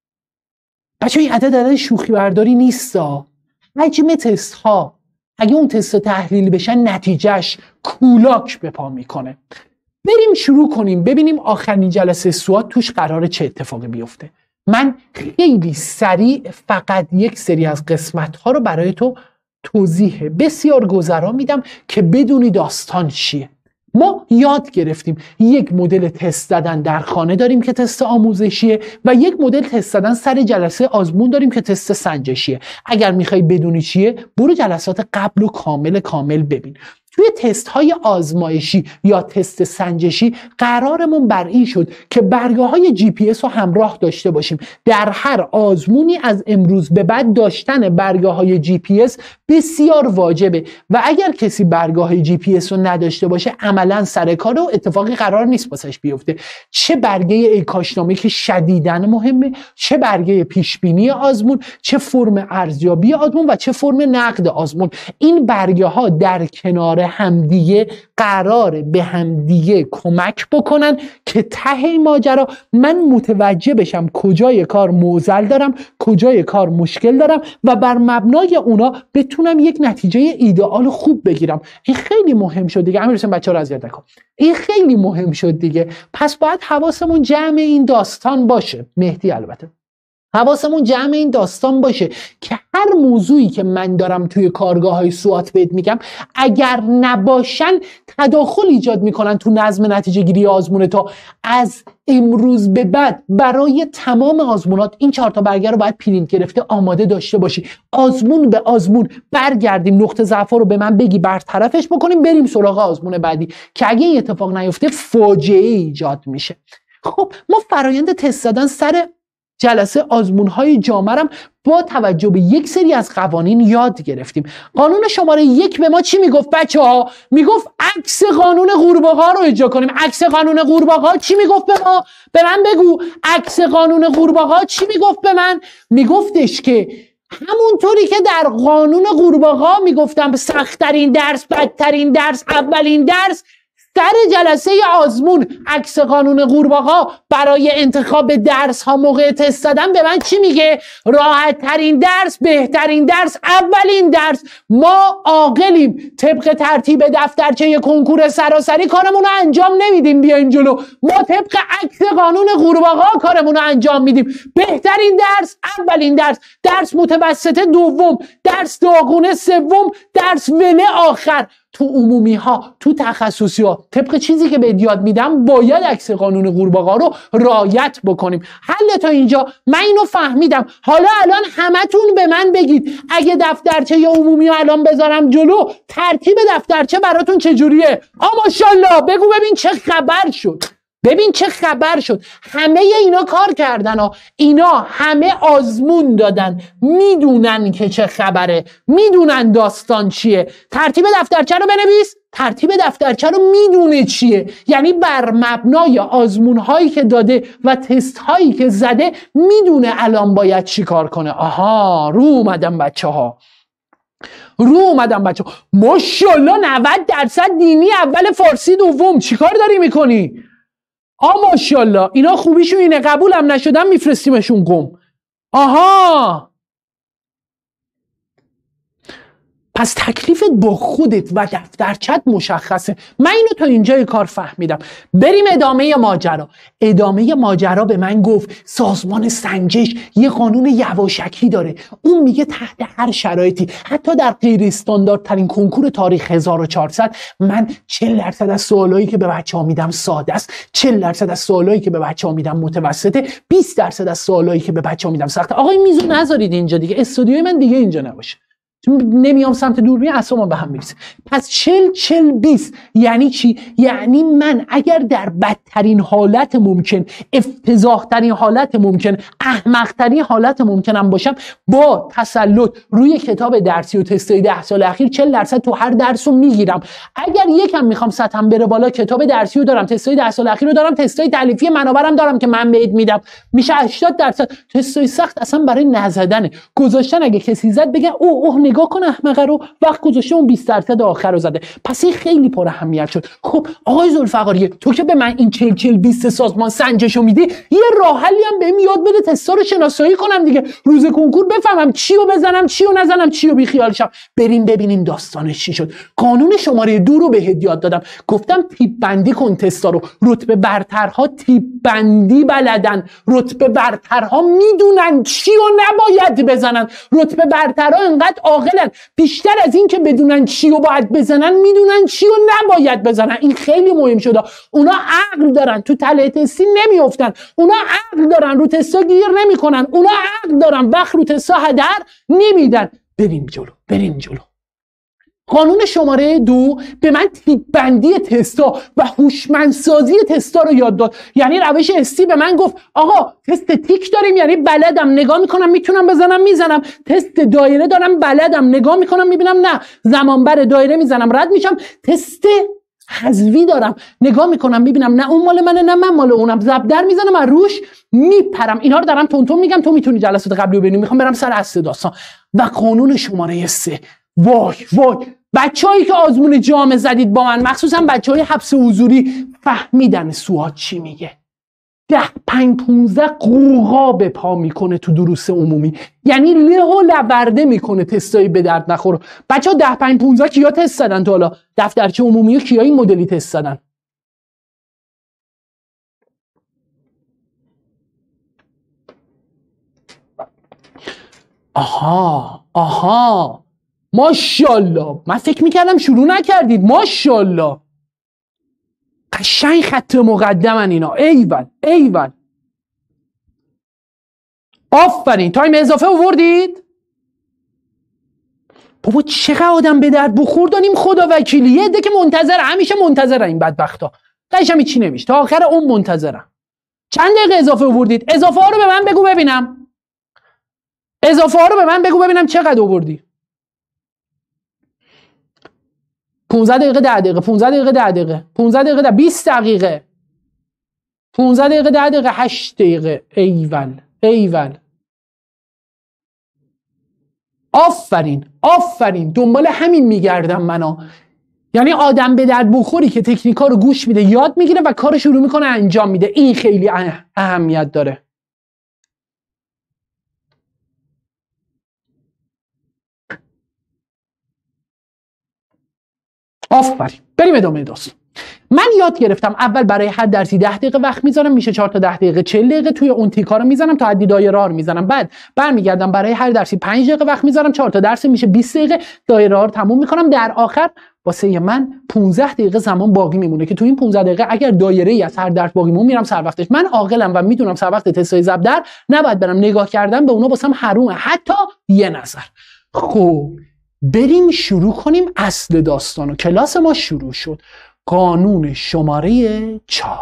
[SPEAKER 1] بچه این عدد شوخی برداری نیستا. حجم تست ها اگه اون تست تحلیل بشن نتیجهش کولاک به پا میکنه. بریم شروع کنیم ببینیم آخرین جلسه سوات توش قراره چه اتفاقی بیفته. من خیلی سریع فقط یک سری از قسمت ها رو برای تو توضیح بسیار گذرا میدم که بدونی داستان چیه. ما یاد گرفتیم یک مدل تست زدن در خانه داریم که تست آموزشیه و یک مدل تست زدن سر جلسه آزمون داریم که تست سنجشیه. اگر میخوای بدونی چیه برو جلسات قبل و کامل ببین. توی تست های آزمایشی یا تست سنجشی قرارمون بر این شد که برگه های GPS رو همراه داشته باشیم. در هر آزمونی از امروز به بعد داشتن برگه های GPS بسیار واجبه و اگر کسی برگه های GPS رو نداشته باشه عملا سر کار و اتفاقی قرار نیست واسش بیفته. چه برگه ایکاشنامه که شدیداً مهمه، چه برگه پیشبینی آزمون، چه فرم ارزیابی آزمون و چه فرم نقد آزمون. این برگه ها در کنار همدیگه قراره به همدیگه کمک بکنن که ته ماجرا من متوجه بشم کجای کار معضل دارم، کجای کار مشکل دارم و بر مبنای اونا بتونم یک نتیجه ایدئال خوب بگیرم. این خیلی مهم شد دیگه. امیرحسین بچه‌ها رو اذیت نکن. این خیلی مهم شد دیگه. پس باید حواسمون جمع این داستان باشه. مهدی البته حواسمون جمع این داستان باشه که هر موضوعی که من دارم توی کارگاه‌های سوات بهت میگم اگر نباشن تداخل ایجاد میکنن تو نظم نتیجه گیری آزمون. تا از امروز به بعد برای تمام آزمونات این 4 تا برگه رو باید پرینت گرفته آماده داشته باشی. آزمون به آزمون برگردیم، نقطه ضعف رو به من بگی، برطرفش بکنیم، بریم سراغ آزمون بعدی که اگه این اتفاق نیفته فاجعه ایجاد میشه. خب ما فرایند تست زدن سر جلسه آزمون‌های جامعه با توجه به یک سری از قوانین یاد گرفتیم. قانون شماره 1 به ما چی میگفت بچه‌ها؟ میگفت عکس قانون قورباغه رو اجرا کنیم. عکس قانون قورباغه چی میگفت به ما؟ به من بگو. عکس قانون قورباغه چی میگفت به من؟ میگفتش که همونطوری که در قانون قورباغه میگفتم سخت‌ترین درس، بدترین درس، اولین درس، در جلسه آزمون عکس قانون قورباغه برای انتخاب درس ها موقع تست زدن به من چی میگه؟ راحت ترین درس، بهترین درس، اولین درس. ما عاقلیم، طبق ترتیب دفترچه کنکور سراسری کارمون رو انجام نمیدیم بیاین جلو. ما طبق عکس قانون قورباغه کارمون رو انجام میدیم. بهترین درس، اولین درس، درس متوسطه دوم، درس داغونه سوم، درس وله آخر. تو عمومی ها، تو تخصصی ها، طبق چیزی که بهت یاد میدم باید عکس قانون قورباغه رو رعایت بکنیم. حل تا اینجا من اینو فهمیدم. حالا الان همتون به من بگید اگه دفترچه یا عمومی ها الان بذارم جلو ترتیب دفترچه براتون چجوریه؟ ماشاءالله بگو ببین چه خبر شد. ببین چه خبر شد. همه اینا کار کردن ها. اینا همه آزمون دادن، میدونن که چه خبره، میدونن داستان چیه. ترتیب دفترچه رو بنویس. ترتیب دفترچه رو میدونه چیه. یعنی بر مبنای آزمون هایی که داده و تست هایی که زده میدونه الان باید چی کار کنه. آها رو اومدن بچه ها. ماشاءالله 90% دینی اول، فارسی دوم. چی کار داری میکنی؟ ماشاءالله اینا خوبیشون اینه، قبولم نشدن میفرستیمشون قم. آها پس تکلیفت با خودت و دفترچت مشخصه. من اینو تا اینجای کار فهمیدم. بریم ادامه ماجرا. ادامه ماجرا به من گفت سازمان سنجش یه قانون یواشکی داره. اون میگه تحت هر شرایطی، حتی در غیر استانداردترین کنکور تاریخ 1400 من 40% از سوالایی که به بچه‌ها میدم ساده است، 40% از سوالایی که به بچه‌ها میدم متوسطه، 20% از سوالایی که به بچه‌ها میدم سخته. آقا این میزو نذارید اینجا دیگه، استودیوی من دیگه اینجا نباشه. نمیام سمت دوربین اصلا به هم میریزه. پس 40-20 یعنی چی؟ یعنی من اگر در بدترین حالت ممکن، افتضاح‌ترین حالت ممکن، احمق‌ترین حالت ممکنم باشم، با تسلط روی کتاب درسی و تستای 10 سال اخیر 40% تو هر درس رو میگیرم. اگر یکم میخوام سطحم بره بالا، کتاب درسی رو دارم، تستای 10 سال اخیر رو دارم، تستای تالیفی منابرم دارم که من بهت میدم، میشه 80%. تستای سخت اصلا برای نزدنه. گذاشتن اگه کسی زد بگن اوه نگاه کن احمقه رو، وقت گذاشته اون 20% آخر رو زده. پس این خیلی پر اهمیت شد. خب آقای ذوالفقاری، تو که به من این 40-20 سازمان سنجشو میدی، یه راه حلی هم بهم یاد بده تستا رو شناسایی کنم دیگه، روز کنکور بفهمم چی رو بزنم چی رو نزنم، چی رو بیخیال شم. بریم ببینیم داستانش چی شد. قانون شماره 2 رو بهت یاد دادم، گفتم تیپ بندی کن تستا رو. رتبه برترها تیپ بندی بلدن، رتبه برترها میدونن چی رو نباید بزنن، رتبه برترها انقدر عاقلن بیشتر از این که بدونن چی رو باید بزنن میدونن چی رو نباید بزنن. این خیلی مهم شده. اونا عقل دارن، تو تله تستی نمیافتن، اونا عقل دارن، رو تستا گیر نمیکنن، اونا عقل دارن، وقت رو تستا هدر نمیدن. بریم جلو، بریم جلو. قانون شماره 2 به من تیپ بندی تستا و هوشمندسازی تستا رو یاد داد. یعنی روش استی به من گفت آقا تست تیک داریم، یعنی بلدم، نگاه میکنم میتونم بزنم میزنم. تست دایره دارم، بلدم، نگاه میکنم میبینم نه زمانبر دایره میزنم رد میشم. تست حذفی دارم، نگاه میکنم میبینم نه اون مال منه نه من مال اونم، ضرب در میزنم از روش میپرم. اینا رو دارم تون میگم، تو میتونی جلسات قبلی رو ببینی. میخوام برم سر اصل داستان. و قانون شماره 3، وای وای، بچه‌هایی که آزمون جامعه زدید با من، مخصوصا بچه‌های حبس حضوری، فهمیدن سواد چی میگه. 10-5-15 قوقا به پا میکنه تو دروس عمومی، یعنی له و لورده میکنه تستایی به درد نخوره. بچه‌ها 10-5-15 کیا تست زدن تا حالا؟ دفترچه عمومی کیا این مدلی تست زدن؟ آها ماشاءالله، من فکر میکردم شروع نکردید. ماشاءالله قشنگ خط مقدمن اینا. ایول ایول، آفرین. تایم اضافه آوردید؟ بابا چقدر آدم به درد بخور داریم خدا وکیلی. یه عده که منتظر، همیشه منتظر این بدبختا، قشنگ چی نمیشه، تا آخر اون منتظرم. چند دقیقه اضافه آوردید؟ اضافه ها رو به من بگو ببینم، اضافه ها رو به من بگو ببینم چقدر آوردی. 15 دقیقه 10 دقیقه 15 دقیقه 10 دقیقه 15 دقیقه 20 دقیقه 15 دقیقه 10 دقیقه 8 دقیقه. ایول ایول، آفرین آفرین. دنبال همین میگردم منا. یعنی آدم به درد بخوری که تکنیکا رو گوش میده، یاد میگیره و کار شروع میکنه انجام میده. این خیلی اهمیت داره. آفرین. بریم ادامه داستان. من یاد گرفتم اول برای هر درسی 10 دقیقه وقت میذارم، میشه 4 تا 10 دقیقه 40 دقیقه توی اون تیکا رو میزنم تا حدی دایره ها رو میزنم. بعد برمیگردم برای هر درسی 5 دقیقه وقت میذارم، 4 تا درس میشه 20 دقیقه دایره ها رو تموم میکنم. در آخر واسه من 15 دقیقه زمان باقی میمونه که تو این 15 دقیقه اگر دایره‌ای از هر درس باقی مون میرم سر وقتش. من عاقلم و میدونم سر وقت تستای ضبط در نباید برم، نگاه کردم به اونا واسم حرومه، حتی یه نظر. خب بریم شروع کنیم اصل داستانو. کلاس ما شروع شد. قانون شماره 4.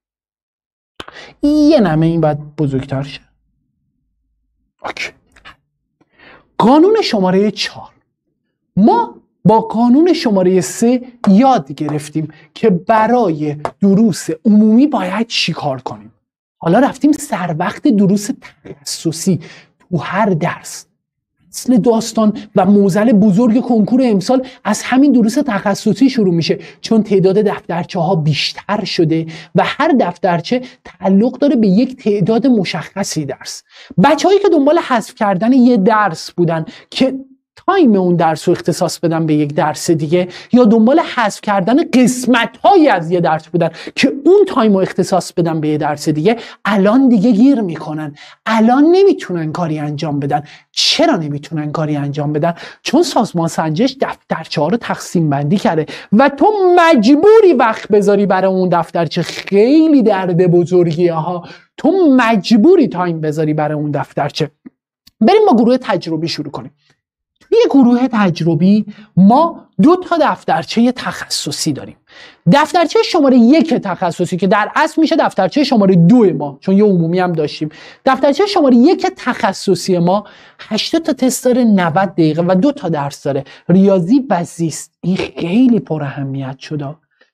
[SPEAKER 1] یه نمه این باید بزرگتر شه. اوکی. قانون شماره 4. ما با قانون شماره 3 یاد گرفتیم که برای دروس عمومی باید چی کار کنیم. حالا رفتیم سر وقت دروس تخصصی. تو هر درس اصل داستان و معضل بزرگ کنکور امسال از همین دروس تخصصی شروع میشه، چون تعداد دفترچه ها بیشتر شده و هر دفترچه تعلق داره به یک تعداد مشخصی درس. بچه‌هایی که دنبال حذف کردن یه درس بودن که تایم اون درس رو اختصاص بدن به یک درس دیگه، یا دنبال حذف کردن قسمت‌هایی از یه درس بودن که اون تایم رو اختصاص بدن به یه درس دیگه، الان دیگه گیر میکنن. الان نمیتونن کاری انجام بدن. چرا نمیتونن کاری انجام بدن؟ چون سازمان سنجش دفترچه ها رو تقسیم بندی کرده و تو مجبوری وقت بذاری برای اون دفترچه. خیلی درد بزرگیه ها. تو مجبوری تایم بذاری برای اون دفترچه. بریم با گروه تجربی شروع کنیم. توی گروه تجربی ما 2 تا دفترچه تخصصی داریم. دفترچه شماره 1 تخصصی که در اصل میشه دفترچه شماره 2 ما، چون یه عمومی هم داشتیم. دفترچه شماره 1 تخصصی ما 80 تا تست داره، 90 دقیقه و 2 تا درس داره، ریاضی و زیست. این خیلی پر اهمیت شده.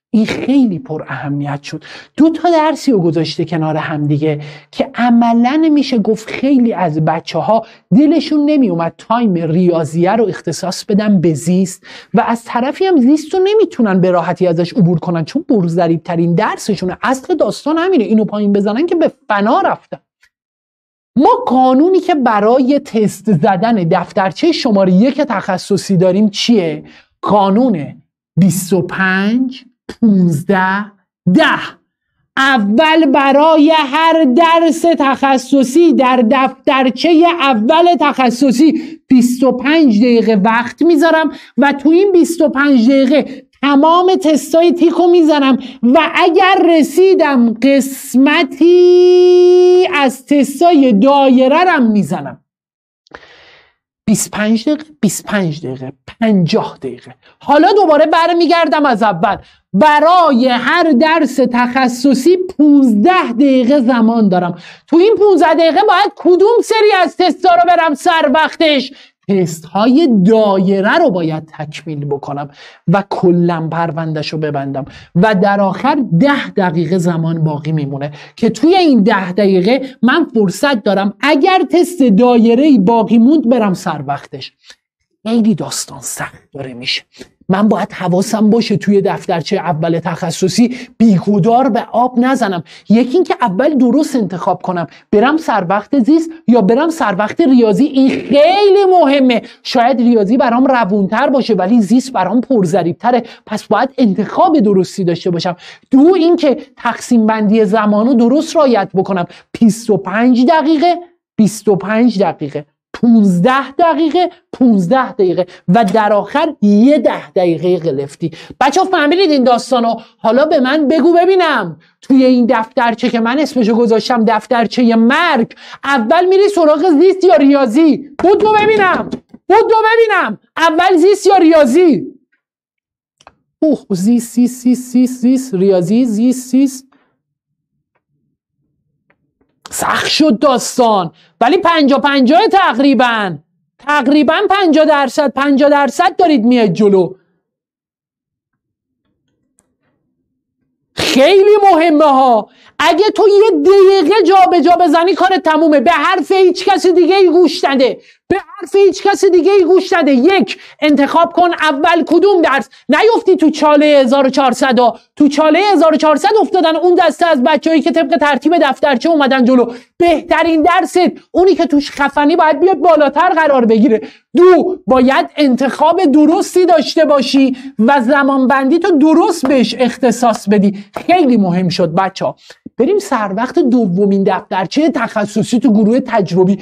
[SPEAKER 1] این خیلی پر اهمیت شد. 2 تا درسی رو گذاشته کنار هم دیگه که عملاً میشه گفت خیلی از بچه‌ها دلشون نمی اومد تایم ریاضیه رو اختصاص بدن به زیست و از طرفی هم زیست رو نمیتونن به راحتی ازش عبور کنن چون پرضریب‌ترین درسشونه. اصل داستان همینه، اینو پایین بزنن که به فنا رفتن. ما قانونی که برای تست زدن دفترچه شماره 1 تخصصی داریم چیه؟ قانون 25 15 10. اول برای هر درس تخصصی در دفترچه اول تخصصی 25 دقیقه وقت میذارم و تو این 25 دقیقه تمام تستای تیکو میزنم و اگر رسیدم قسمتی از تستای دایره رم میزنم. 25 دقیقه 25 دقیقه 50 دقیقه. حالا دوباره برمیگردم از اول. برای هر درس تخصصی 15 دقیقه زمان دارم. تو این 15 دقیقه باید کدوم سری از تستا رو برم سر وقتش؟ تست های دایره رو باید تکمیل بکنم و کلا پروندهش رو ببندم و در آخر 10 دقیقه زمان باقی میمونه که توی این 10 دقیقه من فرصت دارم اگر تست دایره‌ای باقی موند برم سر وقتش. خیلی داستان سخت داره میشه. من باید حواسم باشه توی دفترچه اول تخصصی بیگودار به آب نزنم. یکی این که اول درست انتخاب کنم، برم سر وقت زیست یا برم سر وقت ریاضی. این خیلی مهمه. شاید ریاضی برام روونتر باشه ولی زیست برام پرضریب‌تره، پس باید انتخاب درستی داشته باشم. 2 این که تقسیم بندی زمانو درست رعایت بکنم. 25 دقیقه 25 دقیقه 15 دقیقه 15 دقیقه و در آخر 10 دقیقه قلفتی. بچه ها فهمیدید این داستانو؟ حالا به من بگو ببینم توی این دفترچه که من اسمشو گذاشتم دفترچه مرگ، اول میری سراغ زیست یا ریاضی؟ بودو ببینم اول زیست یا ریاضی؟ زیست ریاضی زیست. سخت شد داستان ولی 50-50 تقریبا 50% دارید میاد جلو. خیلی مهمه ها. اگه تو 1 دقیقه جا به جا بزنی کارت تمومه. به حرف هیچ کس دیگه ای گوش نده. 1 انتخاب کن اول کدوم درس. نیفتی تو چاله 1400 ها. تو چاله 1400 افتادن اون دسته از بچه‌هایی که طبق ترتیب دفترچه اومدن جلو. بهترین درست اونی که توش خفنی باید بیاد بالاتر قرار بگیره. 2 باید انتخاب درستی داشته باشی و زمانبندی تو درست بهش اختصاص بدی. خیلی مهم شد بچه‌ها. بریم سر وقت دومین دفترچه تخصصی تو گروه تجربی.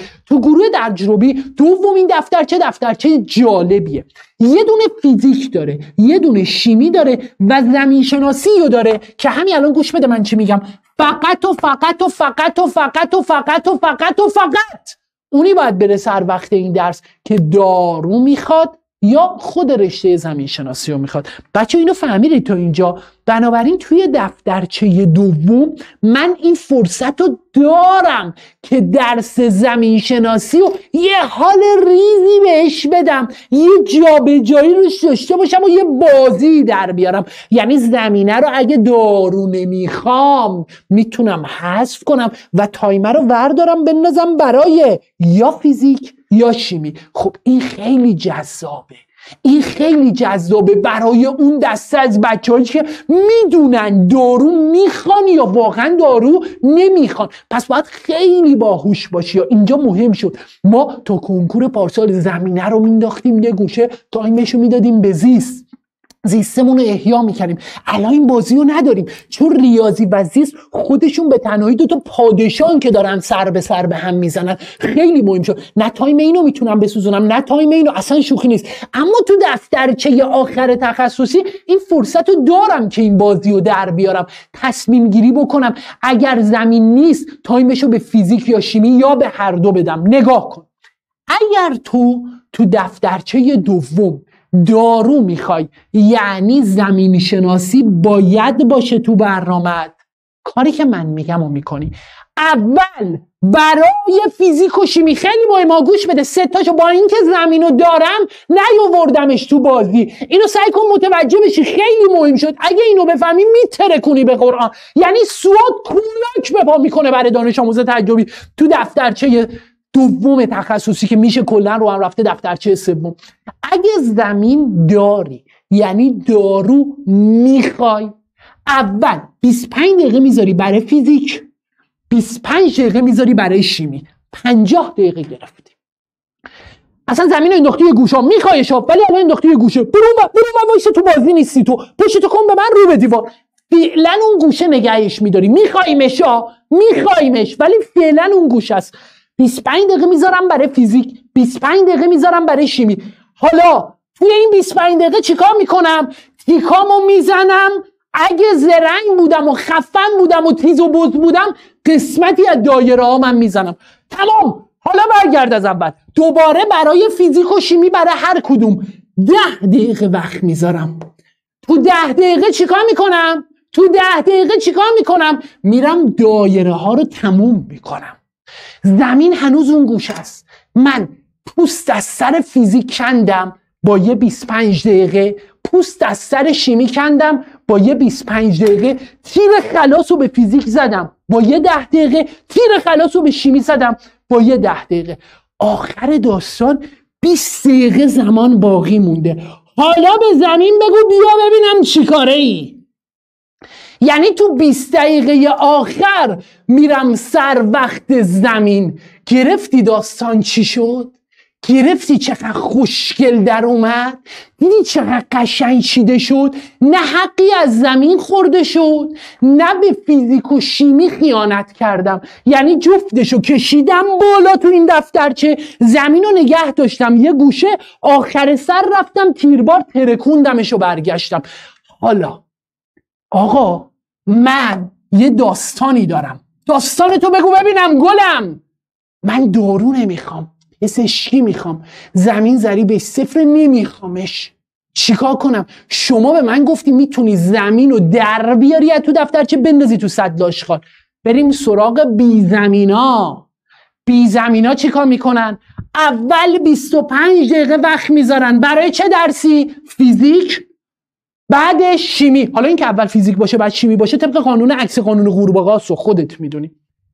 [SPEAKER 1] دومین دفترچه جالبیه. یه دونه فیزیک داره، یه دونه شیمی داره و زمین شناسی رو داره که همین الان گوش بده من چی میگم. فقط اونی باید بره سر وقت این درس که دارو میخواد یا خود رشته زمین شناسی رو میخواد. بچه اینو فهمیدید تا اینجا؟ بنابراین توی دفترچه دوم من این فرصت رو دارم که درس زمین شناسی رو یه حال ریزی بهش بدم، یه جابجایی روش داشته باشم و یه بازی در بیارم. یعنی زمینه رو اگه دارو نمیخوام میتونم حذف کنم و تایمر رو وردارم بندازم برای یا فیزیک یا شیمی. خب این خیلی جذابه برای اون دسته از بچه‌هایی که میدونن دارو میخوان یا واقعا دارو نمیخوان. پس باید خیلی باهوش باشی. اینجا مهم شد ما تا کنکور پارسال زمینه رو مینداختیم یه گوشه، تایمشو میدادیم به زیستمون رو احیا میکردیم. الان این بازی رو نداریم چون ریاضی و زیست خودشون به تنهایی 2 تا پادشاهن که دارن سر به سر به هم میزنن. خیلی مهم شد. نه تایم اینو میتونم بسوزونم نه تایم اینو، اصلا شوخی نیست. اما تو دفترچه آخر تخصصی این فرصت رو دارم که این بازی رو در بیارم، تصمیم گیری بکنم. اگر زمین نیست تایمشو به فیزیک یا شیمی یا به هر دو بدم. نگاه کن، اگر تو دفترچه دوم دارو میخوای، یعنی زمین شناسی باید باشه تو برنامه‌ات. کاری که من میگم رو میکنی. اول برای فیزیک و شیمی خیلی مهمه، گوش بده، 3 تاشو با اینکه زمینو دارم نیاوردمش تو بازی، اینو سعی کن متوجه بشی، خیلی مهم شد. اگه اینو بفهمی میترکونی به قرآن. یعنی سواد کولاک به پا میکنه برای دانش آموز تجربی تو دفترچه دوم تخصصی که میشه کلا رو هم رفته دفترچه سوم. اگه زمین داری یعنی دارو میخوای، اول 25 دقیقه میذاری برای فیزیک، 25 دقیقه میذاری برای شیمی، 50 دقیقه گرفتی. اصلا زمین رو انداختی یه گوشه، میخوایش ولی الان انداختی یه گوشه، برو وایسا، تو بازی نیستی، تو پشتو کن به من رو به دیوار، فعلا اون گوشه نگهش میداری، میخوایمش ولی فعلا اون گوشه است. 25 دقیقه میذارم برای فیزیک، 25 دقیقه میذارم برای شیمی. حالا توی این 25 دقیقه چیکار میکنم؟ تیکامو میزنم. اگه زرنگ بودم و خفن بودم و تیز و بز بودم قسمتی از دایره ها من میزنم. تمام. حالا برگرد از اول، دوباره برای فیزیک و شیمی برای هر کدوم 10 دقیقه وقت میذارم. تو 10 دقیقه چیکار میکنم؟ میرم دایره ها رو تموم میکنم. زمین هنوز اون گوشه است. من پوست از سر فیزیک کندم با یه 25 دقیقه، پوست از سر شیمی کندم با یه 25 دقیقه، تیر خلاص رو به فیزیک زدم با یه 10 دقیقه، تیر خلاص رو به شیمی زدم با یه 10 دقیقه. آخر داستان 20 دقیقه زمان باقی مونده. حالا به زمین بگو بیا ببینم چی کاره ای. یعنی تو 20 دقیقه آخر میرم سر وقت زمین. گرفتی داستان چی شد؟ گرفتی چقدر خوشگل در اومد؟ دیدی چقدر قشنگ چیده شد؟ نه حقی از زمین خورده شد، نه به فیزیک و شیمی خیانت کردم. یعنی جفتشو کشیدم بالا تو این دفترچه، زمین رو نگه داشتم یه گوشه، آخر سر رفتم تیربار ترکوندمش و برگشتم. حالا آقا من یه داستانی دارم، داستان تو بگو ببینم گلم. من دارو نمیخوام، پزشکی میخوام، زمین ضریبش 0 نمیخوامش. چیکار کنم؟ شما به من گفتی میتونی زمین رو در بیاری از تو دفترچه بندازی تو سطل آشغال. بریم سراغ بیزمینا. بیزمینا چیکار میکنن؟ اول 25 دقیقه وقت میذارن برای چه درسی؟ فیزیک، بعد شیمی. حالا این که اول فیزیک باشه بعد شیمی باشه طبق قانون عکس قانون قورباغه‌ست، خودت میدونی.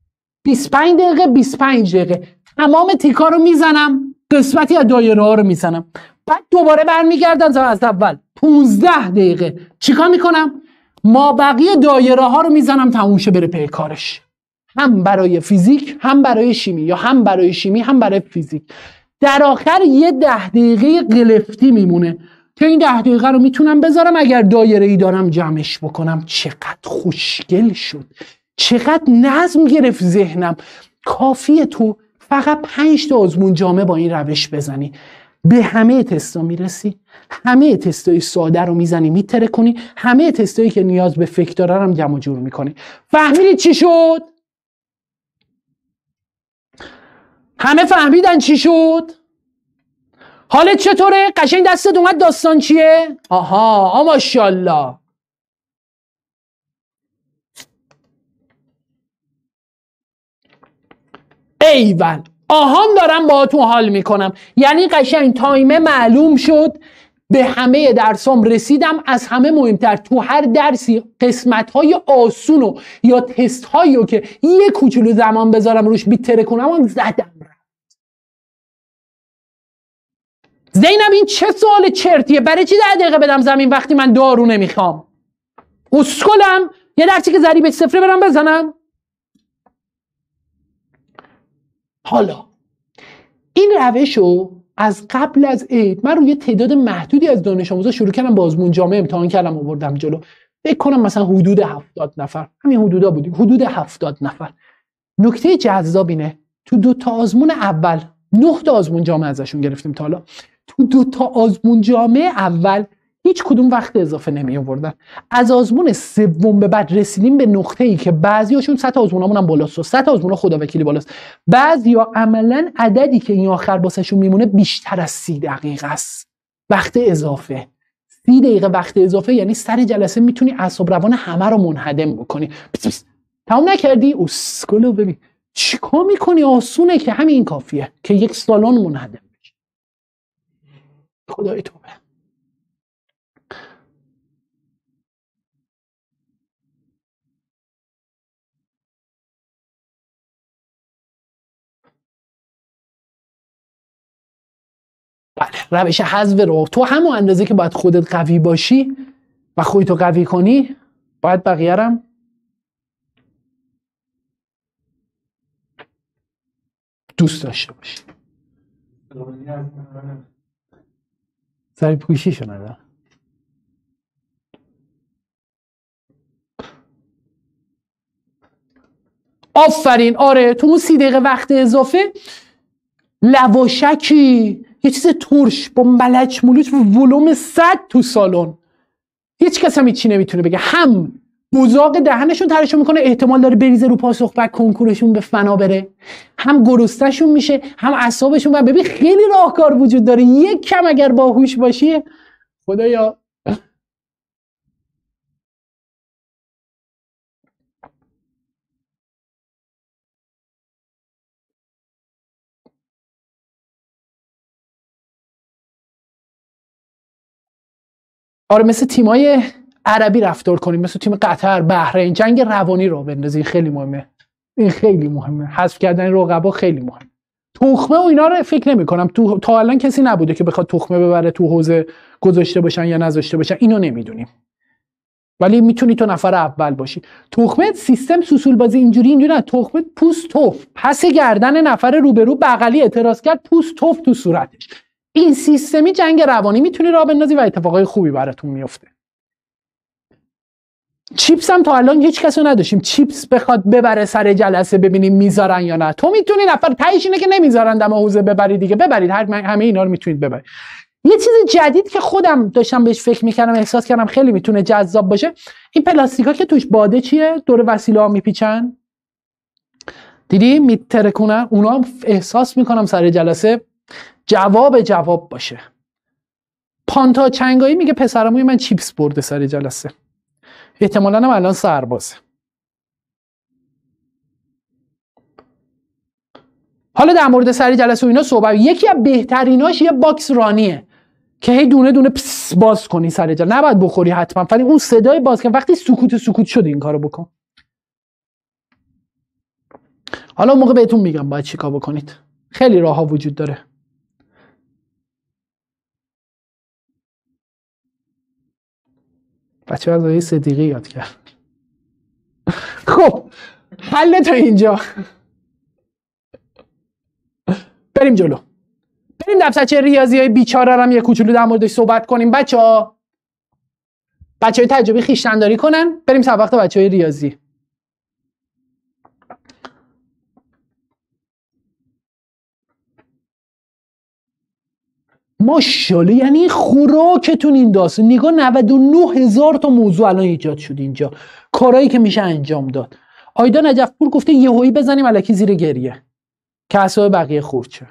[SPEAKER 1] 25 دقیقه 25 دقیقه تمام تیکا رو میزنم، قسمتی از دایره ها رو میزنم، بعد دوباره برمیگردم از اول 15 دقیقه چیکار میکنم؟ ما بقیه دایره ها رو میزنم تموم شه بره پی کارش، هم برای فیزیک هم برای شیمی، یا هم برای شیمی هم برای فیزیک. در آخر یه 10 دقیقه قلفتی میمونه که این 10 دقیقه رو میتونم بذارم اگر دایره ای دارم جمعش بکنم. چقدر خوشگل شد، چقدر نظم گرفت ذهنم. کافیه تو فقط 5 تا آزمون جامع با این روش بزنی، به همه تستا میرسی، همه تستای ساده رو میزنی میتره کنی، همه تستایی که نیاز به فکر داره هم جمع جور میکنی. فهمیدید چی شد؟ همه فهمیدن چی شد؟ حالت چطوره؟ قشنگ دستت اومد داستان چیه؟ آها ماشاءالله. ایول، آهان دارم باهاتون حال میکنم. یعنی قشنگ تایمه معلوم شد، به همه درسام رسیدم. از همه مهمتر تو هر درسی قسمت‌های آسونو یا تست‌هایی رو که یه کوچولو زمان بذارم روش بیتره کنم هم زدم. زینب این چه سوال چرتیه؟ برای چی 10 دقیقه بدم زمین وقتی من دارو نمیخوام؟ اسکلم؟ یه درسی که ضریبش 0 برم بزنم؟ حالا این روشو از قبل از عید من روی تعداد محدودی از دانش آموزا شروع کردم، با آزمون جامع امتحان کردم آوردم جلو. فکر کنم مثلا حدود 70 نفر، همین حدودا بودیم، حدود 70 نفر. نکته جذاب اینه تو 2 تا آزمون اول 9 تا آزمون جامع ازشون گرفتیم تا حالا. تو 2 تا آزمون جامع اول هیچ کدوم وقت اضافه نمی آوردن. از آزمون سوم به بعد رسیدیم به نقطه‌ای که بعضیاشون سطح آزمونامون هم بالاست، سطح آزمونا خداوکیلی بالاست. بعضیا عملاً عددی که این آخر واسهشون میمونه بیشتر از 30 دقیقه است. وقت اضافه 30 دقیقه وقت اضافه، یعنی سر جلسه میتونی اعصاب روان همه رو منهدم بکنی. تمام نکردی؟ اسکلو ببین چیکار میکنی؟ آسونه که همین کافیه که یک سالن منهدم بشه. خدای توبه. بله، روش حذف رو تو همون اندازه که باید خودت قوی باشی و خودتو قوی کنی، باید بقیه رم دوست داشته باشی. سری پوشیشو ندارم. آفرین. آره، تو اون 30 دقیقه وقت اضافه لواشکی یه چیز ترش با ملچ ملوچ و ولوم 100 تو سالن، هیچ کس هم هیچی نمیتونه بگه. هم بزاق دهنشون ترشون میکنه، احتمال داره بریزه رو پاسخ بعد کنکورشون به فنا بره، هم گرسنه‌شون میشه، هم اعصابشون. و ببین خیلی راهکار وجود داره، یک کم اگر باهوش باشی خدایا. آره، مثل تیمای عربی رفتار کنیم، مثل تیم قطر، بحرین، جنگ روانی رو بندازین. خیلی مهمه، این خیلی مهمه. حذف کردن رقبا خیلی مهمه. تخمه و اینا رو فکر نمی کنم تا الان کسی نبوده که بخواد تخمه ببره تو حوزه گذاشته باشن یا نذاشته باشن، اینو نمیدونیم. ولی میتونی تو نفر اول باشی. تخمه سیستم سوسول بازی اینجوری نه. تخمه پوست توف، پس گردن نفر روبرو بغلی اعتراض کرد، پوست توف تو صورتش. این سیستمی جنگ روانی میتونی راه بندازی و اتفاقای خوبی براتون میفته. چیپس هم تا الان هیچ کسو نداشتیم چیپس بخواد ببره سر جلسه ببینیم میذارن یا نه. تو میتونی نفر تهش اینه که نمیذارن دم حوزه ببری دیگه، ببرید. همه اینا رو میتونید ببرید. یه چیز جدید که خودم داشتم بهش فکر میکردم، احساس کردم خیلی میتونه جذاب باشه، این پلاستیکا که توش باده چیه دور وسیله ها میپیچن، دیدی میترکونن. اونا هم احساس میکنم سر جلسه جواب باشه. پانتا چنگایی میگه پسرموی من چیپس برده سر جلسه، احتمالاً هم الان سربازه. حالا در مورد سر جلسه و اینا صحبت، یکی از بهتریناش یه باکس رانیه که هی دونه دونه پس باز کنی سر جلسه. نباید بخوری حتما، ولی اون صدای باز کن وقتی سکوت شد این کارو بکن. حالا موقع بهتون میگم باید چیکار بکنید. خیلی راهها وجود داره. بچه از آیه صدیقی یاد کرد. خب حل تا اینجا، بریم جلو. بریم دفترچه ریاضی های بیچاره رو هم یه کوچولو در موردش صحبت کنیم. بچه‌های تجربی خویشتن‌داری کنن. بریم سر وقت بچه‌های ریاضی. ماشاءالله، یعنی خوراکتون این داستان. نگاه 99,000 تا موضوع الان ایجاد شد اینجا، کارهایی که میشه انجام داد. آیدا نجفپور گفته یهویی بزنیم الکی زیر گریه که اعصاب بقیه خورد شه.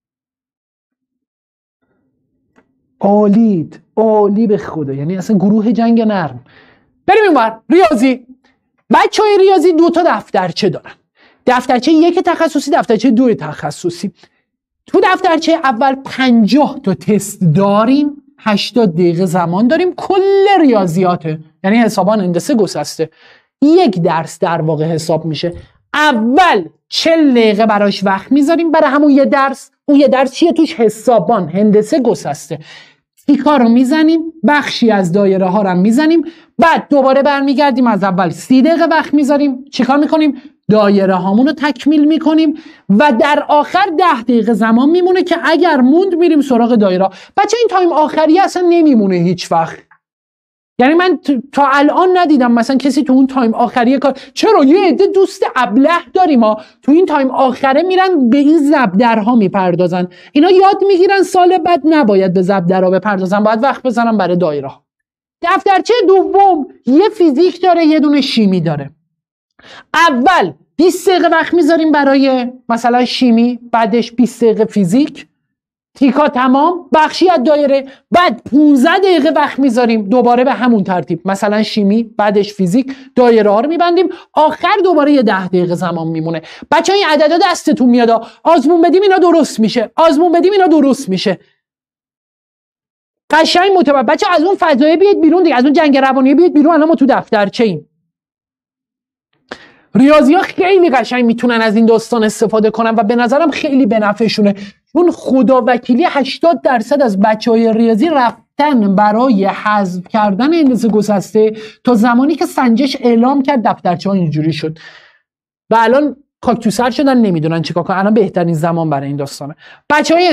[SPEAKER 1] عالی به خدا، یعنی اصلا گروه جنگ نرم. بریم اینور. ریاضی. بچهای ریاضی 2 تا دفترچه دارن. دفترچه 1 تخصصی، دفترچه 2 تخصصی. تو دفترچه اول 50 تا تست داریم، 80 دقیقه زمان داریم، کل ریاضیاته، یعنی حسابان هندسه گسسته. 1 درس در واقع حساب میشه. اول 40 دقیقه براش وقت میذاریم برای همون یه درس. اون یه درس چیه؟ توش حسابان هندسه گسسته. تیکا رو میزنیم، بخشی از دایره ها رو میزنیم، بعد دوباره برمیگردیم از اول 30 دقیقه وقت میذاریم. چیکار میکنیم؟ دایره هامون رو تکمیل میکنیم و در آخر 10 دقیقه زمان میمونه که اگر موند میریم سراغ دایره. بچه این تایم آخری اصلا نمیمونه هیچ وقت. یعنی من تا الان ندیدم مثلا کسی تو اون تایم آخریه کار. چرا؟ یه عده دوست ابله داریم ما تو این تایم آخره میرن به این زبدرها میپردازن. اینا یاد میگیرن سال بعد نباید به زبدرها بپردازن، باید وقت بزنن برای دایره. دفترچه دوم یه فیزیک داره، یه دونه شیمی داره. اول 20 دقیقه وقت میذاریم برای مثلا شیمی، بعدش 20 دقیقه فیزیک. تیکا تمام، بخشی از دایره، بعد 15 دقیقه وقت میذاریم دوباره به همون ترتیب، مثلا شیمی، بعدش فیزیک، دایره ها رو میبندیم، آخر دوباره یه 10 دقیقه زمان میمونه. بچه‌ها این عددا دستتون میاد، آزمون بدیم اینا درست میشه، آزمون بدیم اینا درست میشه. قشنگ متوجه. بچه‌ها از اون فضایه بیاید بیرون دیگه، از اون جنگ روانی بیاید بیرون. الان ما تو دفترچه ایم. ریاضی‌ها خیلی قشنگ میتونن از این داستان استفاده کنن و به نظرم خیلی به نفعشونه، چون خداوکیلی 80% از بچهای ریاضی رفتن برای حذف کردن اندازه گسسته تا زمانی که سنجش اعلام کرد دفترچه‌ها اینجوری شد و الان خاک تو سر شدن، نمیدونن چیکار کنن. الان بهترین زمان برای این داستانه. بچهای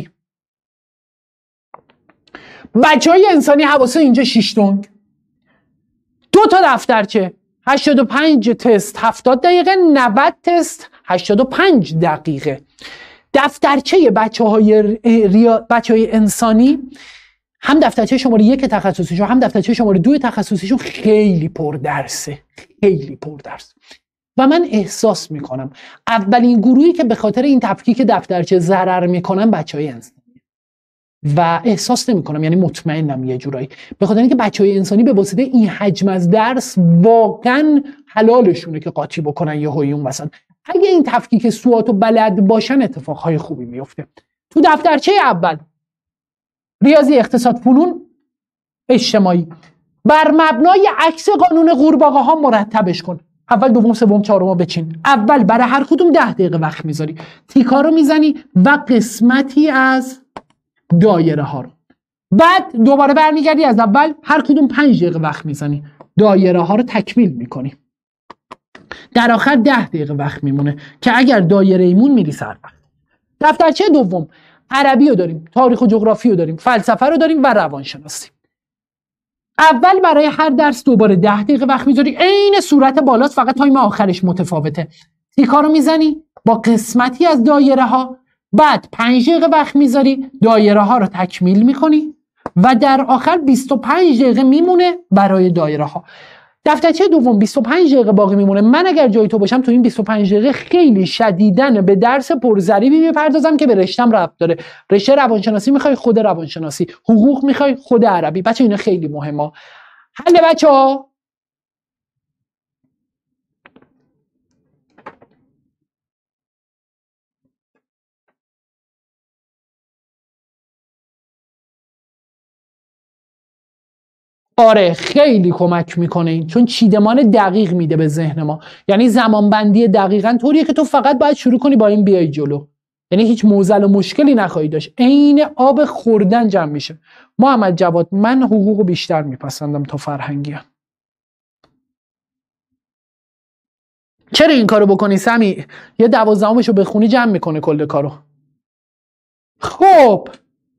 [SPEAKER 1] انسانی حواسه اینجا 6 تنگ، 2 تا دفترچه، 85 تست 70 دقیقه، 90 تست 85 دقیقه. دفترچه بچه‌های انسانی، هم دفترچه شماره 1 تخصصیشون هم دفترچه شماره 2 تخصصیشون خیلی پردرسه، خیلی پردرس. و من احساس میکنم اولین گروهی که به خاطر این تفکیک دفترچه ضرر میکنن بچه‌های انسانی و احساس نمی‌کنم، یعنی مطمئنم یه جورایی به خاطر اینکه بچهای انسانی به واسطه این حجم از درس واقعا حلالشونه که قاطی بکنن یه هویون وسط. اگه این تفکیک سواتو بلد باشن اتفاقهای خوبی میفته. تو دفترچه اول ریاضی، اقتصاد، فنون اجتماعی، بر مبنای عکس قانون قورباغه ها مرتبش کن. اول، دوم، سوم، چهارم بچین. اول برای هر کدوم 10 دقیقه وقت میذاری، تیکا رو میزنی و قسمتی از دایره ها رو. بعد دوباره برمیگردی از اول، هر کدوم 5 دقیقه وقت میزنی، دایره ها رو تکمیل میکنی. در آخر 10 دقیقه وقت میمونه که اگر دایره ایمون میری سر وقت. دفترچه دوم عربی رو داریم، تاریخ و جغرافی رو داریم، فلسفه رو داریم و روانشناسی. اول برای هر درس دوباره 10 دقیقه وقت میذاری، عین صورت بالاست، فقط تایم آخرش متفاوته. تیکا رو میزنی با قسمتی از دایره ها، بعد 5 دقیقه وقت میذاری، دایره ها رو تکمیل میکنی و در آخر 25 دقیقه میمونه برای دایره ها. دفترچه دوم 25 دقیقه باقی میمونه. من اگر جای تو باشم تو این 25 دقیقه خیلی شدیداً به درس پرظریفی میپردازم که به رشتم ربط داره. رشته روانشناسی میخوای، خود روانشناسی. حقوق میخوای، خود عربی. بچه اینا خیلی مهمه. حل بچه‌ها. آره خیلی کمک میکنه این، چون چیدمان دقیق میده به ذهن ما. یعنی زمانبندی دقیقاً طوریه که تو فقط باید شروع کنی با این بیای جلو، یعنی هیچ معضل و مشکلی نخواهی داشت، عین آب خوردن جمع میشه. محمد جواد، من حقوقو بیشتر میپسندم تا فرهنگیان. چرا این کارو بکنی سمی؟ یه 12مشو بخونی جمع میکنه کل کارو. خب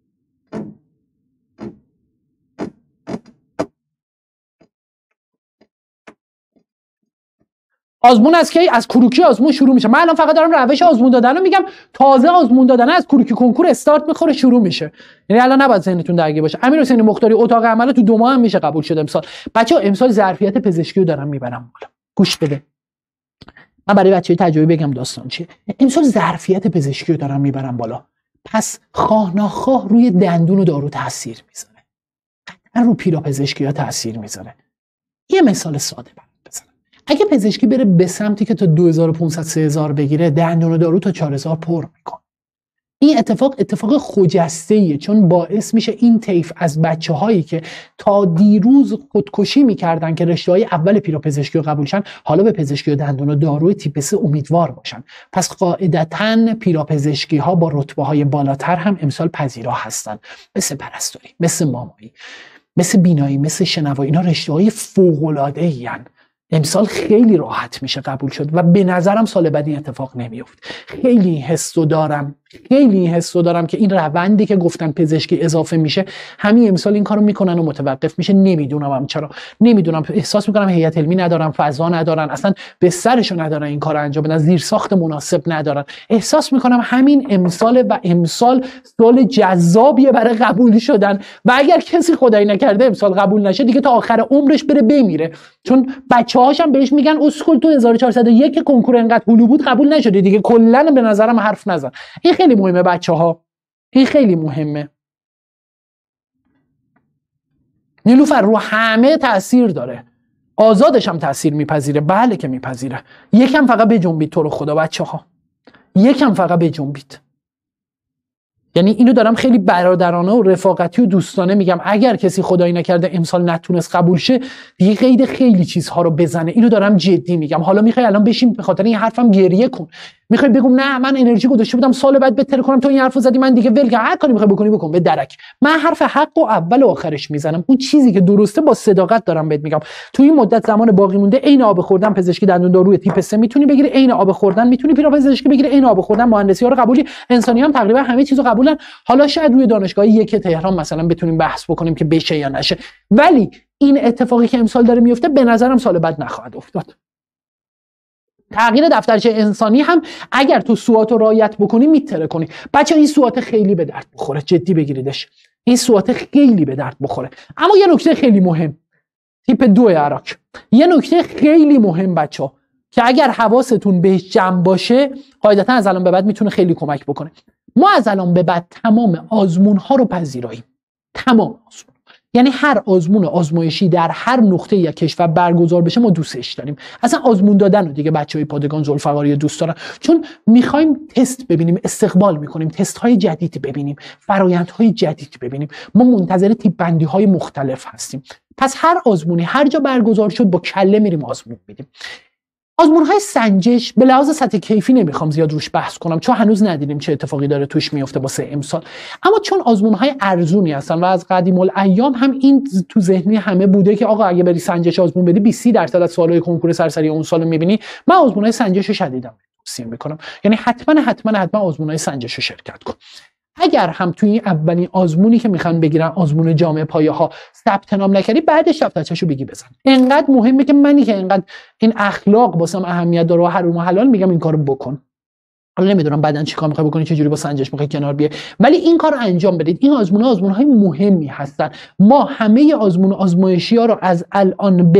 [SPEAKER 1] آزمون از کی؟ از کروکی آزمون شروع میشه. من الان فقط دارم روش آزمون دادن رو میگم، تازه آزمون دادن از کروکی کنکور استارت میخوره، شروع میشه. یعنی الان نباید ذهنتون درگیر باشه. امیرحسین مختاری اتاق عمل تو 2 ماه هم میشه قبول شد امسال. بچه‌ها امسال ظرفیت پزشکی رو دارم میبرم بالا. گوش بده. من برای بچه‌های تجربی بگم داستان چیه. امسال ظرفیت پزشکی رو دارم میبرم بالا. پس خواه ناخواه روی دندون و دارو تاثیر میذاره. قطعا رو پیراپزشکی‌ها تاثیر میذاره. یه مثال ساده بزنم. اگه پزشکی بره به سمتی که تا 2500 3000 بگیره، دندون و دارو تا 4000 پر میکنه. این اتفاق خجسته‌ایه، چون باعث میشه این طیف از بچه‌هایی که تا دیروز خودکشی میکردن که رشته‌های اول پیراپزشکی رو قبول شن، حالا به پزشکی و دندون و داروی تیپ 3 امیدوار باشن. پس قاعدتاً پیراپزشکی‌ها با رتبه‌های بالاتر هم امسال پذیرا هستن، مثل پرستاری، مثل مامایی، مثل بینایی، مثل شنوایی. اینا رشته‌های فوق‌العاده‌ای ان. امسال خیلی راحت میشه قبول شد و به نظرم سال بعد این اتفاق نمیفت. خیلی حسو دارم که این روندی که گفتن پزشکی اضافه میشه، همین امسال این کارو میکنن و متوقف میشه. نمیدونم هم چرا، نمیدونم. احساس میکنم هیئت علمی ندارن، فضا ندارن، اصلا به سرشون ندارن این کارو انجام بدن، زیرساخت مناسب ندارن. احساس میکنم همین امسال و امسال سال جذابیه برای قبول شدن و اگر کسی خدایی نکرده امسال قبول نشه دیگه تا آخر عمرش بره بمیره، چون بچه‌هاش هم بهش میگن اسکول تو 1401 کنکور انقدر هلو بود قبول نشدی دیگه، کلا به نظرم حرف نزن. این خیلی مهمه بچه‌ها. این خیلی مهمه. نیلوفر رو همه تأثیر داره، آزادش هم تأثیر میپذیره. بله که میپذیره. یکم فقط بجنبید تو رو خدا بچه ها، یکم فقط بجنبید. یعنی اینو دارم خیلی برادرانه و رفاقتی و دوستانه میگم. اگر کسی خدایی نکرده امسال نتونست قبول شه، دیگه قید خیلی چیزها رو بزنه. اینو دارم جدی میگم. حالا میخوای الان بشین به خاطر این حرفم گریه کن، میخوای بگم نه من انرژی گذاشته بودم سال بعد بهتر کنم، تو این حرفو زدی من دیگه ول، هر کاری میخوای بکنی بکن به درک. من حرف حق و اول و آخرش میزنم. اون چیزی که درسته با صداقت دارم بهت میگم. تو این مدت زمان باقی مونده عین آب خوردن پزشکی دندون داروی تیپ 3 میتونی بگیری، عین آب خوردن میتونی پیراپزشکی بگیری، عین آب خوردن مهندسی ها رو قبولی، انسانی هم تقریبا همه چیزو قبولن. حالا شاید روی دانشگاه یک تهران مثلا بتونیم بحث بکنیم که بشه یا نشه، ولی این اتفاقی که امسال داره میفته به نظرم سال بعد نخواهد افتاد. تغییر دفترچه انسانی هم اگر تو سوات رو رعایت بکنی میتره کنی. بچه این سوات خیلی به درد بخوره، جدی بگیریدش. این سوات خیلی به درد بخوره. اما یه نکته خیلی مهم، تیپ 2 عراق، یه نکته خیلی مهم بچه که اگر حواستون بهش جمع باشه قاعدتا از الان به بعد میتونه خیلی کمک بکنه. ما از الان به بعد تمام آزمون ها رو پذیراییم. تمام آزمون، یعنی هر آزمون آزمایشی در هر نقطه یک کشور برگزار بشه ما دوستش داریم. اصلا آزمون دادن رو دیگه بچهای پادگان ذوالفقاری دوست دارن، چون میخوایم تست ببینیم، استقبال میکنیم، تست های جدید ببینیم، فرآیندهای جدید ببینیم. ما منتظر تیپ بندی های مختلف هستیم. پس هر آزمونی هر جا برگزار شد با کله میریم آزمون میدیم. آزمون‌های سنجش به لحاظ سطح کیفی نمیخوام زیاد روش بحث کنم، چون هنوز ندیدیم چه اتفاقی داره توش میفته واسه امسال. اما چون آزمون‌های ارزونی هستن و از قدیم الایام هم این تو ذهنی همه بوده که آقا اگه بری سنجش آزمون بدی 20% از سوالای کنکور سرسری اون سالو میبینی، من آزمون‌های سنجش رو شدیداً توصیه میکنم. یعنی حتما آزمون‌های سنجش رو شرکت کن. اگر هم توی این اولین آزمونی که میخوان بگیرن آزمون جامعه پایه ها ثبت نام نکردی، بعدش دفترچه‌شو بگی بزن. انقدر مهمه که منی که انقدر این اخلاق واسم اهمیت داره و حرام و حلال میگم این کارو بکن. حالا نمیدونم بعدن چیکار میخوای بکنی، چه جوری با سنجش میخوای کنار بیای، ولی این کارو انجام بدید. این آزمون‌های مهمی هستن. ما همه آزمایشی‌ها رو از الان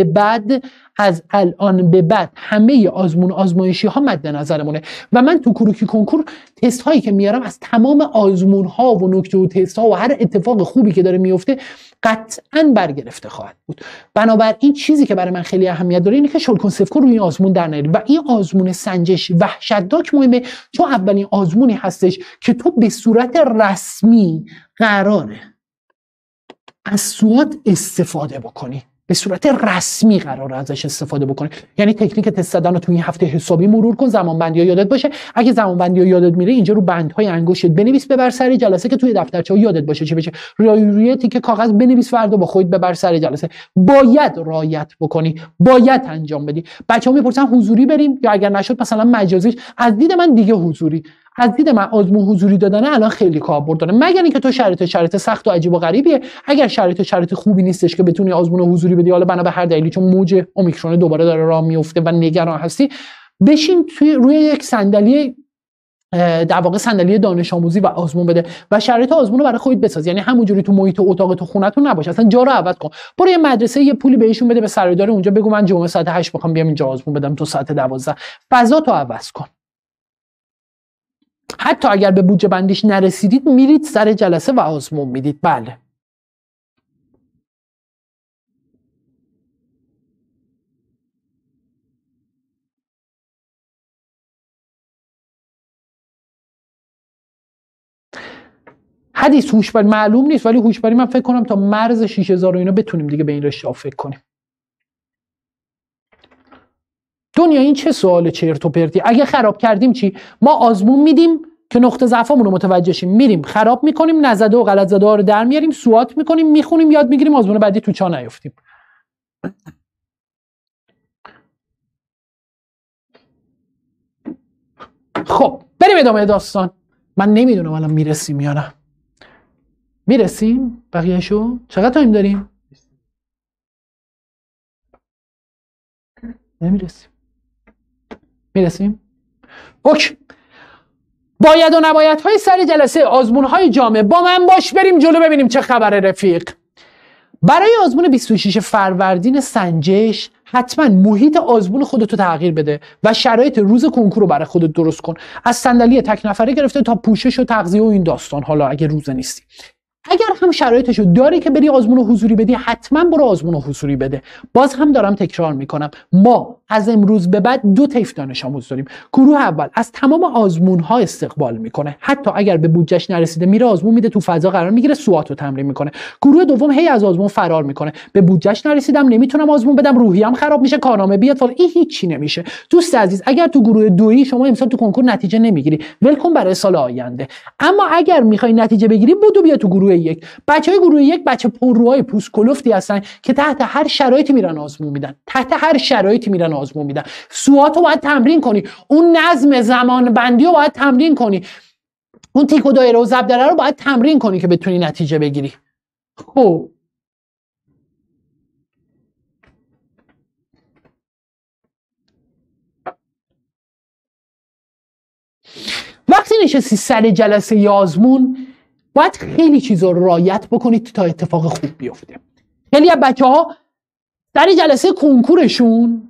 [SPEAKER 1] به بعد همه آزمایشی‌ها مد نظرمونه و من تو کروکی کنکور تست هایی که میارم از تمام آزمون‌ها و نکته و تست ها و هر اتفاق خوبی که داره میفته قطعاً برگرفته خواهد بود. بنابراین چیزی که برای من خیلی اهمیت داره اینه که شل کن صفر کن روی این آزمون در نیاری. و این آزمون سنجش وحشتناک مهمه، چون اولین آزمونی هستش که تو به صورت رسمی قراره از سوات استفاده بکنی. به صورت رسمی قراره ازش استفاده بکنی. یعنی تکنیک تست زدن رو تو این هفته حسابی مرور کن، زمانبندی‌ها یادت باشه. اگه زمانبندی‌ها یادت میره اینجا رو بندهای انگشتت بنویس ببر سر جلسه که توی دفترچه‌ها یادت باشه چی بشه. روی تیکه کاغذ بنویس فردا با خودت ببر سر جلسه. باید رعایت بکنی، باید انجام بدی. بچه‌ها میپرسن حضوری بریم یا اگر نشد مثلا مجازیش. از دید من دیگه حضوری، از دید من آزمون حضوری دادن الان خیلی کاربرد داره، مگر اینکه تو شرایط سخت و عجیب و غریبیه. اگر شرایط خوبی نیستش که بتونی آزمون حضوری بدی، حالا بنا به هر دلیلی چون موج اومیکرون دوباره داره راه میفته و نگران هستی، بشین روی یک صندلی، در واقع صندلی دانش آموزی و آزمون بده و شرایط آزمون رو برای خودت بساز. یعنی همونجوری تو محیط اتاق تو خونتون نباشه، اصلا جا رو عوض کن. برو یه مدرسه یه پولی بهشون بده به سرایدار اونجا، بگو من جمعه ساعت 8 میخوام بیام اینجا آزمون بدم، تو ساعت 12. فضا تو عوض کن. حتی اگر به بودجه بندیش نرسیدید میرید سر جلسه و آزمون میدید. بله. حدیث هوشبری معلوم نیست، ولی هوشبری من فکر کنم تا مرز 6000 و اینا بتونیم دیگه به این رشته فکر کنیم. دنیا این چه سوال چرت و پرتی. اگه خراب کردیم چی؟ ما آزمون میدیم که نقطه ضعفمون رو متوجه شیم، میریم خراب میکنیم، نزده و غلط زده ها رو در میاریم، سوات میکنیم، میخونیم، یاد میگیریم، آزمون بعدی تو چا نیافتیم. خب بریم ادامه داستان. من نمیدونم الان میرسیم یا نه. میرسیم بقیه‌شو؟ چقدر تایم داریم؟ نمیرسیم. میرسیم؟ اوکی. باید و نباید های سر جلسه آزمون های جامعه. با من باش بریم جلو ببینیم چه خبره رفیق. برای آزمون 26 فروردین سنجش حتما محیط آزمون خودتو تغییر بده و شرایط روز کنکور رو برای خودت درست کن. از صندلی تک نفره گرفته تا پوشش و تغذیه و این داستان. حالا اگه روزه نیستی، اگر هم شرایطشو داری که بری آزمون حضوری بدی، حتما برو آزمون حضوری بده. باز هم دارم تکرار میکنم، ما از امروز به بعد 2 طیف دانش آموز داریم. گروه اول از تمام آزمون ها استقبال میکنه، حتی اگر به بودجهش نرسیده میره آزمون میده، تو فضا قرار میگیره، سوات رو تمرین میکنه. گروه دوم هی از آزمون فرار میکنه، به بودجهش نرسیدم، نمیتونم آزمون بدم، روحیه‌ام خراب میشه، کارنامه بیاد فلان، این هیچی نمیشه. دوست عزیز، اگر تو گروه دویی شما امسال تو کنکور نتیجه نمیگیری، ولکن برای سال آینده. اما اگر میخوای نتیجه بگیری، بدو بیا تو گروه 1. بچهای گروه 1 بچه پرروهای پوست کلفتی هستن که تحت هر شرایطی میرن آزمون میدن، تحت هر شرایطی میرن آزمون میدن. سوات رو باید تمرین کنی، اون نظم زمان بندی رو باید تمرین کنی، اون تیک و دایره و ضربدره رو باید تمرین کنی که بتونی نتیجه بگیری. خب وقتی نشستی سر جلسه آزمون، باید خیلی چیزا رو رعایت بکنید تا اتفاق خوب بیفته. خیلی از بچه‌ها در جلسه کنکورشون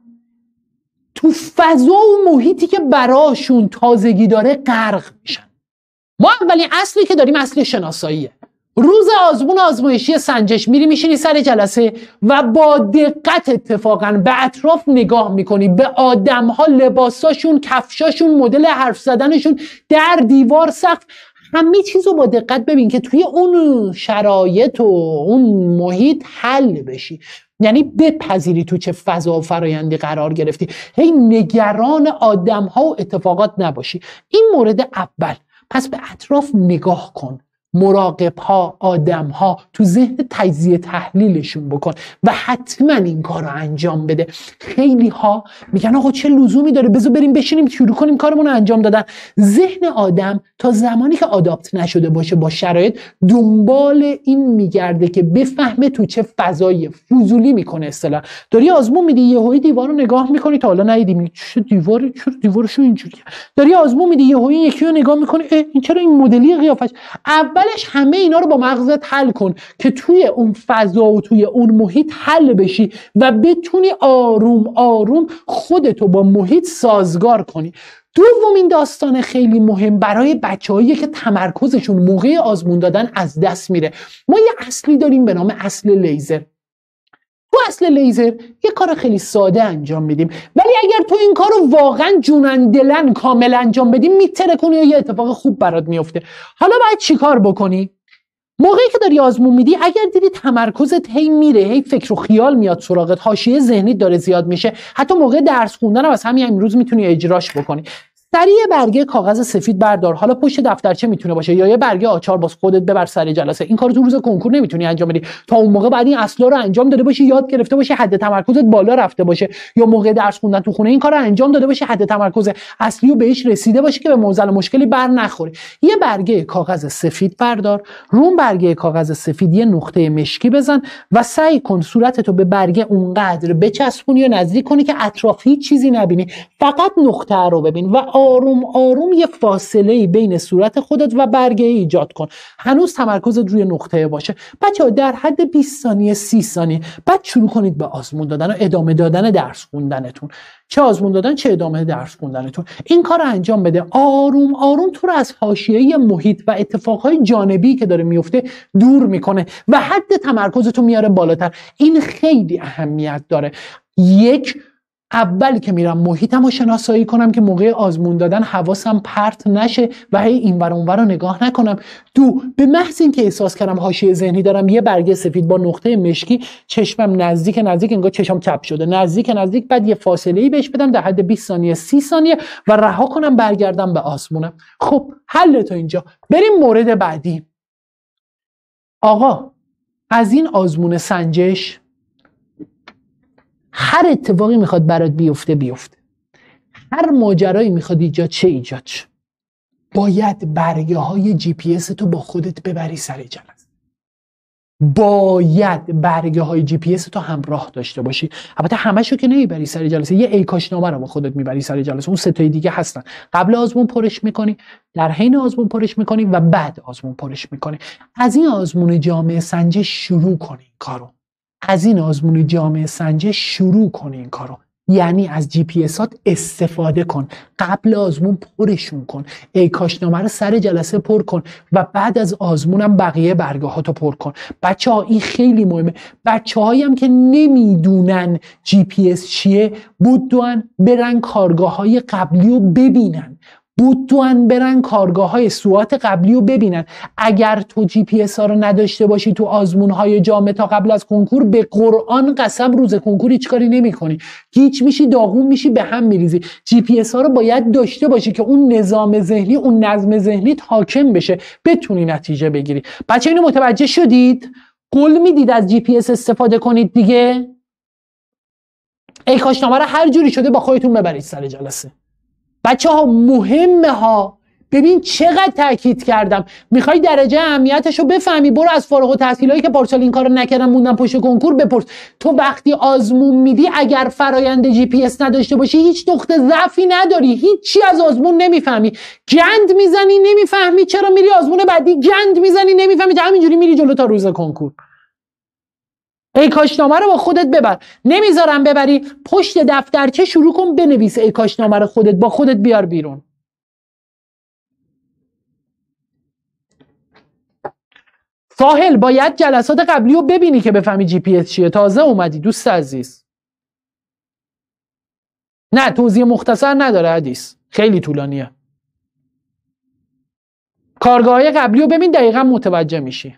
[SPEAKER 1] تو فضا و محیطی که براشون تازگی داره غرق میشن. ما اولین اصلی که داریم اصل شناساییه. روز آزمون آزمایشی سنجش میری میشینی سر جلسه و با دقت اتفاقا به اطراف نگاه میکنی، به آدم‌ها، لباساشون، کفشاشون، مدل حرف زدنشون، در دیوار، سقف، همه چیزو با دقت ببین که توی اون شرایط و اون محیط حل بشی. یعنی بپذیری تو چه فضا و فرایندی قرار گرفتی، هی نگران آدم‌ها و اتفاقات نباشی. این مورد اول. پس به اطراف نگاه کن، مراقب‌ها، آدم‌ها، تو ذهن تجزیه تحلیلشون بکن و حتما این کار رو انجام بده. خیلی ها میگن آقا چه لزومی داره، بذار بریم بشینیم شروع کنیم کارمون رو انجام دادن. ذهن آدم تا زمانی که آداپت نشده باشه با شرایط، دنبال این میگرده که بفهمه تو چه فضایی. فضولی میکنه اصطلاح. داری آزمون میدی، یهویی دیوار رو نگاه میکنی، تا حالا ندیدی چه دیواری، چرا دیوارشو اینجوریه. داری آزمون میدی، یهویی یکی رو نگاه میکنی، این چرا این مدلی قیافش. اولش همه اینا رو با مغزت حل کن که توی اون فضا و توی اون محیط حل بشی و بتونی آروم آروم خودتو با محیط سازگار کنی. دومین داستان خیلی مهم برای بچه‌هایی که تمرکزشون موقع آزمون دادن از دست میره. ما یه اصلی داریم به نام اصل لیزر. تو اصل لیزر یه کار خیلی ساده انجام میدیم، ولی اگر تو این کار رو واقعا جونن دلن کامل انجام بدیم، میترکونی و یه اتفاق خوب برات میفته. حالا باید چی کار بکنی؟ موقعی که داری آزمون میدی، اگر دیدی تمرکزت هی میره، هی فکر و خیال میاد سراغت، حاشیه ذهنی داره زیاد میشه، حتی موقع درس خوندن هم از همین امروز میتونی اجراش بکنی. سریع برگه کاغذ سفید بردار، حالا پشت دفترچه میتونه باشه یا یه برگه آچار، باز خودت ببر سر جلسه. این کارو تو روز کنکور نمیتونی انجام بدی، تا اون موقع بعد این اصلا رو انجام داده باشی، یاد گرفته باشی، حد تمرکزت بالا رفته باشه، یا موقع درس خوندن تو خونه این کارو انجام داده باشی، حد تمرکز اصلی رو بهش رسیده باشی که به موزل مشکلی بر نخوری. یه برگه کاغذ سفید بردار، رو برگه کاغذ سفید یه نقطه مشکی بزن و سعی کن صورتتو به برگه اونقدر بچسبونی یا نزدیک کنی که اطراف هیچ چیزی نبینی، فقط نقطه رو ببین و آروم آروم یه فاصله بین صورت خودت و برگه ایجاد کن. هنوز تمرکزت روی نقطه باشه. بچه‌ها در حد 20 ثانیه 30 ثانیه بعد شروع کنید به آزمون دادن و ادامه دادن درس خوندنتون. چه آزمون دادن چه ادامه درس خوندنتون. این کار رو انجام بده. آروم آروم تو رو از حاشیه محیط و اتفاقهای جانبی که داره میفته دور میکنه و حد تمرکزتو میاره بالاتر. این خیلی اهمیت داره. اول که میرم محیطم رو شناسایی کنم که موقع آزمون دادن حواسم پرت نشه و هی این ور اون ور رو نگاه نکنم. 2 به محض اینکه احساس کردم حاشیه ذهنی دارم، یه برگه سفید با نقطه مشکی، چشمم نزدیک انگار چشم چپ شده، نزدیک، بعد یه فاصله ای بهش بدم در حد 20 ثانیه 30 ثانیه و رها کنم برگردم به آزمونم. خب حل تا اینجا. بریم مورد بعدی. آقا از این آزمون سنجش هر اتفاقی میخواد برات بیفته، هر ماجرایی میخواد ایجاد شه، باید برگه های جی پی اس تو با خودت ببری سر جلسه. باید برگه های جی پی اس تو همراه داشته باشی. البته همشو که نمیبری سر جلسه، یه ایکاشنامه رو با خودت میبری سر جلسه. اون 3 تای دیگه هستن. قبل آزمون پرش میکنی، در حین آزمون پرش میکنی و بعد آزمون پرش میکنی. از این آزمون جامعه سنجش شروع کنی کارو. از این آزمون جامعه سنجش شروع کن این کارو. یعنی از جی پی اسات استفاده کن، قبل آزمون پرشون کن، ای کاشنامه رو سر جلسه پر کن و بعد از آزمونم بقیه برگاهاتو پر کن. بچه‌ها این خیلی مهمه. بچه‌هایی هم که نمیدونن جی پی اس چیه، بدون برن کارگاه‌های قبلی رو ببینن، بدون برن کارگاه‌های سوات قبلی رو ببینن. اگر تو جی پی اس ها رو نداشته باشی تو آزمون‌های جامعه تا قبل از کنکور، به قرآن قسم روز کنکور هیچ کاری نمی‌کنی، گیج میشی، داغون میشی، به هم میریزی. جی پی اس ها رو باید داشته باشی که اون نظام ذهنی، اون نظم ذهنی حاکم بشه، بتونی نتیجه بگیری. بچه اینو متوجه شدید؟ قول میدید از جی پی اس استفاده کنید دیگه؟ ای کاشنامه رو هر جوری شده با خودتون ببرید سر جلسه. بچه ها مهمه ها. ببین چقدر تاکید کردم. میخوای درجه اهمیتش رو بفهمی، برو از فارغ التحصیلایی که پارسال این کارو نکردن موندن پشت کنکور بپرس. تو وقتی آزمون میدی اگر فرایند جی پی اس نداشته باشی هیچ نقطه ضعفی نداری، هیچی از آزمون نمیفهمی، گند میزنی نمیفهمی چرا میری آزمون بعدی، گند میزنی نمیفهمی، همینجوری میری جلو تا روز کنکور. ای کاشنامه رو با خودت ببر. نمیذارم ببری، پشت دفترچه شروع کن بنویس ای کاشنامه رو خودت با خودت بیار بیرون. ساحل باید جلسات قبلی رو ببینی که بفهمی جی پی اس چیه. تازه اومدی دوست عزیز. نه توضیح مختصر نداره حدیث، خیلی طولانیه. کارگاه‌های قبلی رو ببین دقیقاً متوجه میشی.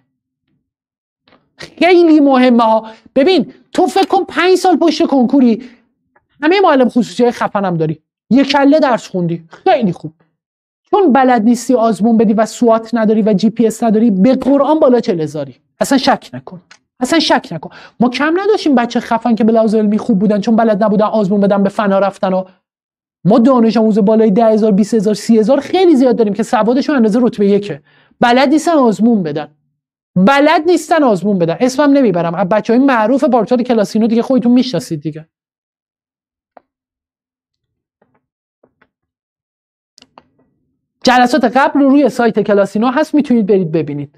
[SPEAKER 1] خیلی مهمه ها. ببین تو فکر کن 5 سال پشت کنکوری، همه معلم خصوصی های خفنم داری، یک کله درس خوندی، خیلی خوب. چون بلد نیستی آزمون بدی و سوات نداری و جی پی اس نداری، به قرآن بالا 40,000. اصلا شک نکن، اصلا شک نکن. ما کم نداشتیم بچه خفن که به لحاظ علمی خوب بودن، چون بلد نبودن آزمون بدن به فنا رفتن. و ما دانش آموز بالای 10,000 20,000 30,000 خیلی زیاد داریم که سوادشون اندازه رتبه 1، بلد نیستن آزمون بدن، بلد نیستن آزمون بدن. اسمم نمیبرم، بچهای معروف پارسال کلاسینو دیگه خودتون میشناسید دیگه. جلسات قبل رو روی سایت کلاسینو هست، میتونید برید ببینید.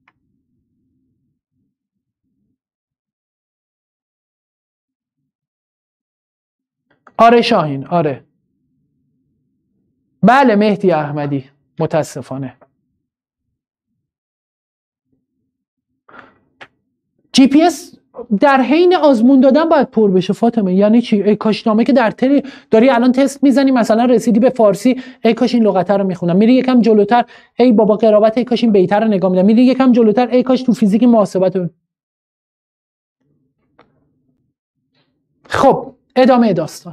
[SPEAKER 1] آره شاهین، آره بله مهدی احمدی، متاسفانه جی پی اس در حین آزمون دادن باید پر بشه فاطمه. یعنی چی؟ ای کاشنامه که در تری داری الان تست میزنی، مثلا رسیدی به فارسی، ای کاش این لغت رو میخونم، میری یکم جلوتر، ای بابا قرابت، ای کاش این بیت رو نگاه میدم، میری یکم جلوتر، ای کاش تو فیزیک محاسبات. خب ادامه داستان.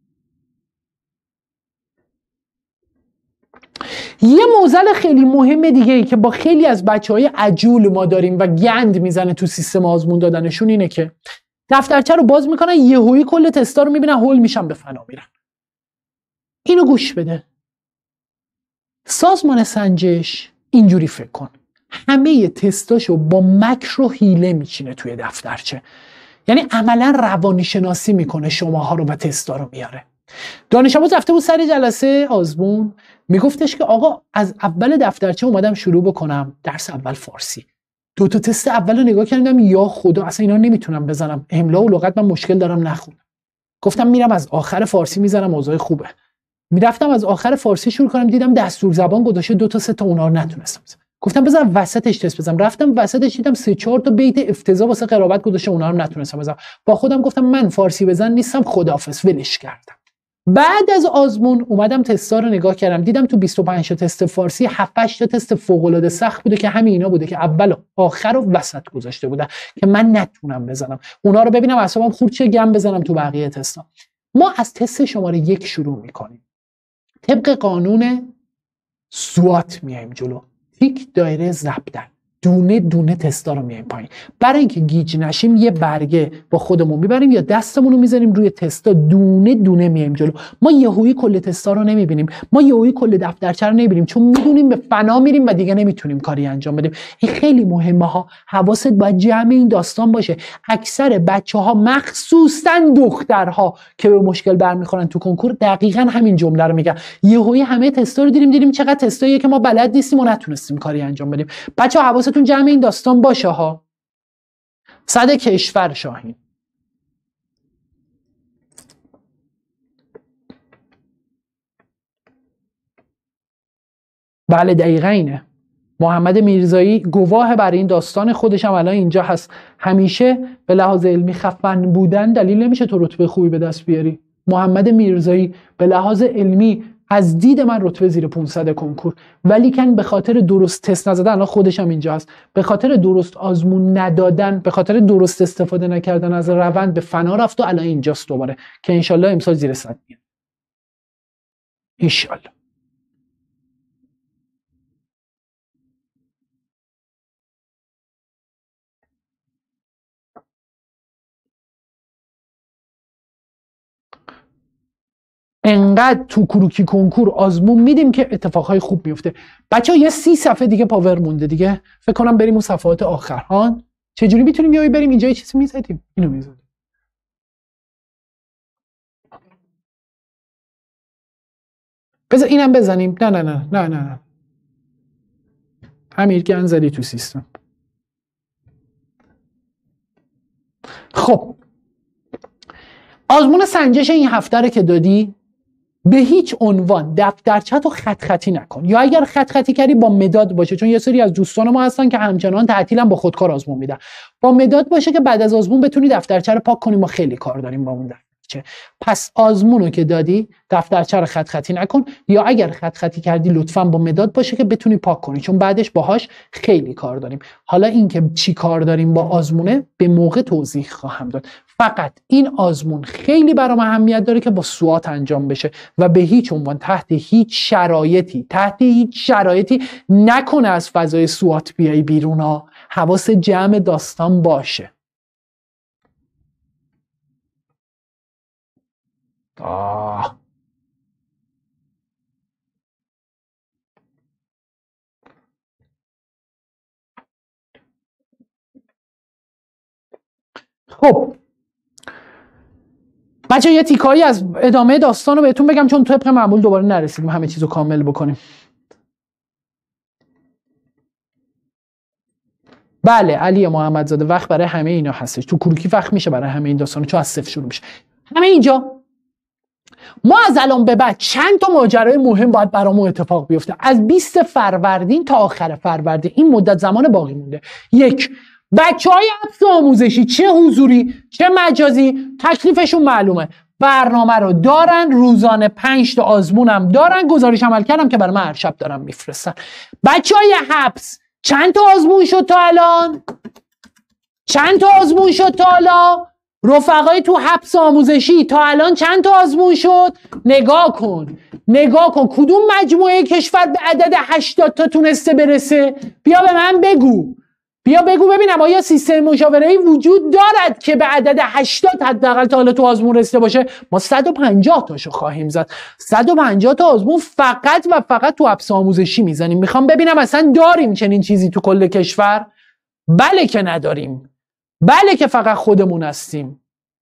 [SPEAKER 1] یه موزل خیلی مهم دیگه ای که با خیلی از بچهای عجول ما داریم و گند میزنه تو سیستم آزمون دادنشون اینه که دفترچه رو باز میکنن، یهویی کل تستا رو میبینن، هول میشن، به فنا میرن. اینو گوش بده. سازمان سنجش اینجوری فکر کن، همه تستاشو با مکر و حیله میچینه توی دفترچه. یعنی عملا روانی شناسی میکنه شماها رو و تستا رو میاره. دانش آموز رفته بود سر جلسه آزمون، میگفتش که آقا از اول دفترچه اومدم شروع بکنم، درس اول فارسی، 2 تا تست اول رو نگاه کردم، یا خدا اصلا اینا نمیتونم بزنم، املا و لغت من مشکل دارم نخونم. گفتم میرم از آخر فارسی میزنم، اوضاع خوبه. میرفتم از آخر فارسی شروع کنم، دیدم دستور زبان گذاشته 2 تا 3 تا اونا رو نتونستم بزنم. گفتم بذار وسطش تست بزنم، رفتم وسطش دیدم 3 4 تا بیت افتضاح واسه قرابت گذاشته، اونا رو نتونستم بزنم. با خودم گفتم من فارسی بزن نیستم، خداحافظ، ولش کردم. بعد از آزمون اومدم تستا رو نگاه کردم، دیدم تو 25 تا تست فارسی 7 8 تا تست فوق العاده سخت بوده که همین اینا بوده که اول و آخر و وسط گذاشته بودن که من نتونم بزنم. اونا رو ببینم اعصابم خورد چه گم بزنم تو بقیه تستا. ما از تست شماره 1 شروع میکنیم، طبق قانون سوات میایم جلو، تیک دایره ضربدن، دونه دونه تستا رو میایم پایین. برای اینکه گیج نشیم یه برگه با خودمون میبریم یا دستمون رو میذاریم روی تستا، دونه دونه میایم جلو. ما یهویی کل تستا رو نمیبینیم، ما یهویی کل دفترچه رو نمیبینیم، چون میدونیم به فنا میریم و دیگه نمیتونیم کاری انجام بدیم. این خیلی مهمه ها، حواست باید جمع این داستان باشه. اکثر بچه‌ها مخصوصا دخترها که به مشکل برمیخورن تو کنکور دقیقاً همین جمله رو میگن. یهویی همه تستا رو دیدیم چقدر تستاییه که ما بلد نیستیم و نتونستیم کاری انجام بدیم. بچه‌ها حواستون جمع این داستان باشه ها. صد کشور شاهین. بله دقیقا اینه. محمد میرزایی گواه برای این داستان، خودش هم الان اینجا هست. همیشه به لحاظ علمی خفن بودن دلیل نمیشه تو رتبه خوبی به دست بیاری. محمد میرزایی به لحاظ علمی از دید من رتبه زیر 500 کنکور، ولی کن به خاطر درست تست نزدن، الان خودش هم اینجا هست، به خاطر درست آزمون ندادن، به خاطر درست استفاده نکردن از روند به فنا رفت و الان اینجاست دوباره که انشالله امسال زیر 100 میاد. انشالله. انقدر تو کروکی کنکور آزمون میدیم که اتفاقهای خوب میفته. بچه‌ها یه 30 صفحه دیگه پاور مونده دیگه، فکر کنم بریم اون صفحات آخر. ها چجوری میتونیم یهو بریم اینجا یه چیزی میزدیم؟ اینو میزدیم. بذار اینم بزنیم. نه نه نه نه نه امیر گن زدی تو سیستم. خب آزمون سنجش این هفته رو که دادی، به هیچ عنوان دفترچه تو خط خطی نکن، یا اگر خط خطی کردی با مداد باشه، چون یه سری از دوستان ما هستن که همچنان تعطیلا با خودکار آزمون میدن. با مداد باشه که بعد از آزمون بتونی دفترچه رو پاک کنی. ما خیلی کار داریم با اون دفترچه. پس آزمون رو که دادی دفترچه رو خط خطی نکن، یا اگر خط خطی کردی لطفاً با مداد باشه که بتونی پاک کنی، چون بعدش باهاش خیلی کار داریم. حالا اینکه چی کار داریم با آزمونه به موقع توضیح خواهم داد. فقط این آزمون خیلی برام اهمیت داره که با سوات انجام بشه و به هیچ عنوان تحت هیچ شرایطی نکنه از فضای سوات بیای بیرون ها. حواس جمع داستان باشه. خب بچه یه تیکایی از ادامه داستان رو بهتون بگم، چون طبق معمول دوباره نرسیدیم همه چیز رو کامل بکنیم. بله علی محمدزاده، وقت برای همه اینا هستش. تو کروکی وقت میشه برای همه این داستان، چون از صفر شروع میشه. همه اینجا ما از الان به بعد چند تا ماجرای مهم باید برامون اتفاق بیفته. از 20 فروردین تا آخر فروردین این مدت زمان باقی مونده. یک، بچهای حبس آموزشی چه حضوری چه مجازی تکلیفشون معلومه. برنامه رو دارن، روزانه 5 تا آزمون هم دارن. گزارش عمل کردم که برای من هر شب دارم میفرستن. بچهای حبس چند تا آزمون شد تا الان؟ چند تا آزمون شد تا الان؟ رفقای تو حبس آموزشی تا الان چند تا آزمون شد؟ نگاه کن کدوم مجموعه کشور به عدد 80 تا تونسته برسه؟ بیا به من بگو ببینم آیا سیستم مشاوره‌ای وجود دارد که به عدد 80 حداقل تا حالا تو آزمون رسیده باشه؟ ما 150 تاشو خواهیم زد. 150 تا آزمون فقط و فقط تو حبس آموزشی میزنیم. میخوام ببینم اصلا داریم چنین چیزی تو کل کشور؟ بله که نداریم. بله که فقط خودمون هستیم.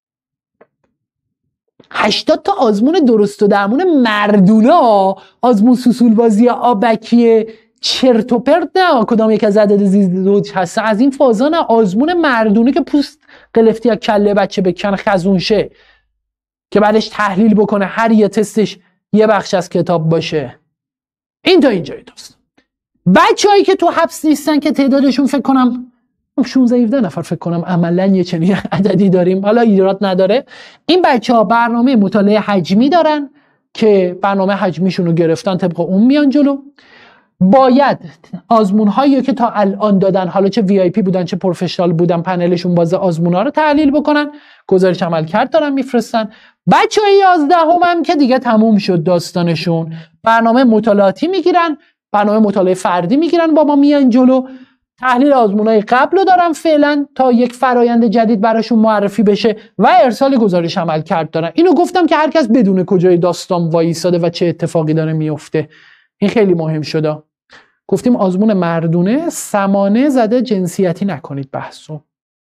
[SPEAKER 1] 80 تا آزمون درست و درمون مردونه آزمون سوسولبازی آبکی چرت و پرت نه کدام یک از عدد زیاد هست. از این فازا نه. آزمون مردونه که پوست قلفتی از کله بچه بکنه خزون شه که بعدش تحلیل بکنه، هر یه تستش یه بخش از کتاب باشه. این تا اینجای داست. بچه‌هایی که تو حبس نیستن که تعدادشون فکر کنم 16-17 نفر فکر کنم عملاً یه چنین عددی داریم، حالا ایراد نداره. این بچه‌ها برنامه مطالعه حجمی دارن که برنامه حجمیشون رو گرفتن، طبق اون میان جلو. باید آزمون هایی که تا الان دادن، حالا چه وی آی پی بودن چه پروفشنال بودن، پنلشون باز آزمون ها رو تحلیل بکنن، گزارش عمل کرد دارن میفرستن. بچه‌های 11 هم که دیگه تموم شد داستانشون، برنامه مطالعاتی میگیرن، برنامه مطالعه فردی میگیرن، با ما میان جلو. تحلیل آزمونای قبل رو دارن فعلا تا یک فرایند جدید براشون معرفی بشه و ارسال گزارش عمل کرد دارن. اینو گفتم که هر کس بدونه کجای داستان وایساده و چه اتفاقی داره میفته. این خیلی مهم شده. گفتیم آزمون مردونه، سمانه زده، جنسیتی نکنید بحثو.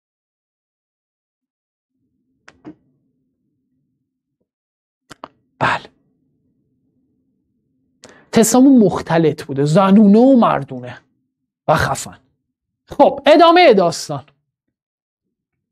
[SPEAKER 1] بله تستامون مختلط بوده، زنونه و مردونه و خفن. خب ادامه داستان.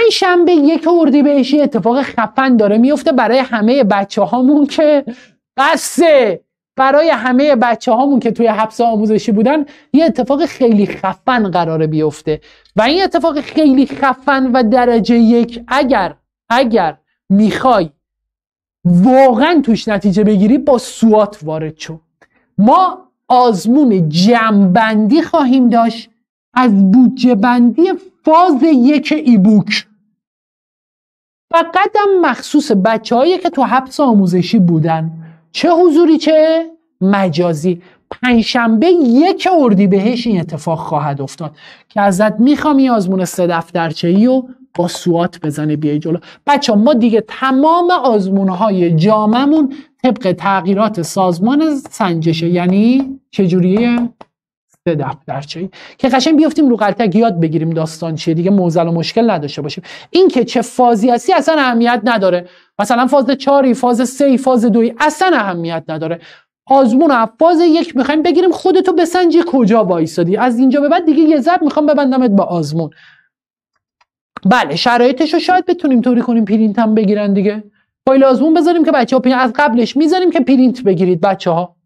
[SPEAKER 1] شنبه 1 اردیبهشت اتفاق خفن داره میفته برای همه بچه‌هامون که بسه، برای همه بچه‌هامون که توی حبس آموزشی بودن یه اتفاق خیلی خفن قراره بیفته و این اتفاق خیلی خفن و درجه 1 اگر میخوای واقعا توش نتیجه بگیری با سوات وارد شو. ما آزمون جمع‌بندی خواهیم داشت از بودجه بندی فاز 1 ایبوک، فقط هم مخصوص بچه‌هایی که تو حبس آموزشی بودن، چه حضوری چه مجازی. پنجشنبه 1 اردیبهشت این اتفاق خواهد افتاد که ازت میخوام این آزمون 3 دفترچه‌ای رو با سوات بزنه بیای جلو. بچه‌ها ما دیگه تمام آزمون‌های جامعمون طبق تغییرات سازمان سنجشه، یعنی چجوریه؟ 3 دفترچه‌ای که قشنگ بیافتیم رو غلطک یاد بگیریم داستان چیه، دیگه موزل و مشکل نداشته باشیم. این که چه فازی هستی اصلا اهمیت نداره، مثلا فاز 4 فاز 3 فاز 2 اصلا اهمیت نداره. آزمون از فاز 1 میخوایم بگیریم، خودتو بسنجی کجا وایسادی، از اینجا به بعد دیگه یه ضرب میخوام ببندمت با آزمون. بله شرایطشو شاید بتونیم طوری کنیم پرینت هم بگیرن دیگه، فایل آزمون بذاریم که بچه‌ها از قبلش میذاریم که پرینت بگیرید. بچه‌ها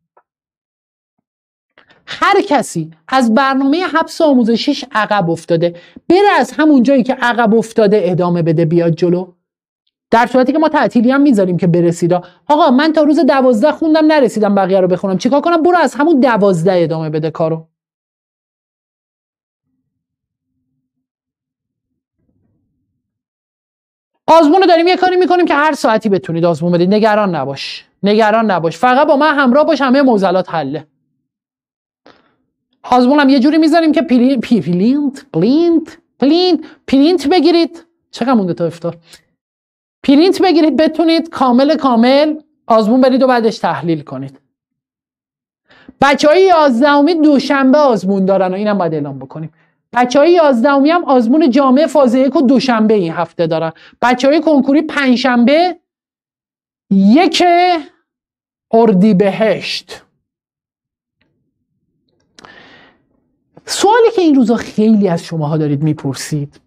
[SPEAKER 1] هر کسی از برنامه حبس آموزشیش عقب افتاده بره از همون جایی که عقب افتاده ادامه بده بیاد جلو، در صورتی که ما تعطیلی هم میذاریم که برسیدا. آقا من تا روز 12 خوندم نرسیدم بقیه رو بخونم، چیکار کنم؟ برو از همون 12 ادامه بده کارو. آزمون رو داریم یه کاری میکنیم که هر ساعتی بتونید آزمون بدید، نگران نباش، فقط با من همراه باش، همه معضلات حله. آزمون هم یه جوری میذاریم که پرینت بگیرید. چقدر مونده تا افطار؟ پرینت بگیرید بتونید کامل آزمون برید و بعدش تحلیل کنید. بچهای 11 دوشنبه آزمون دارن و اینم باید اعلام بکنیم. بچهای 11 هم آزمون جامعه فاز 1 و دوشنبه این هفته دارن. بچهای کنکوری پنجشنبه 1 اردیبهشت. سوالی که این روزا خیلی از شماها دارید میپرسید،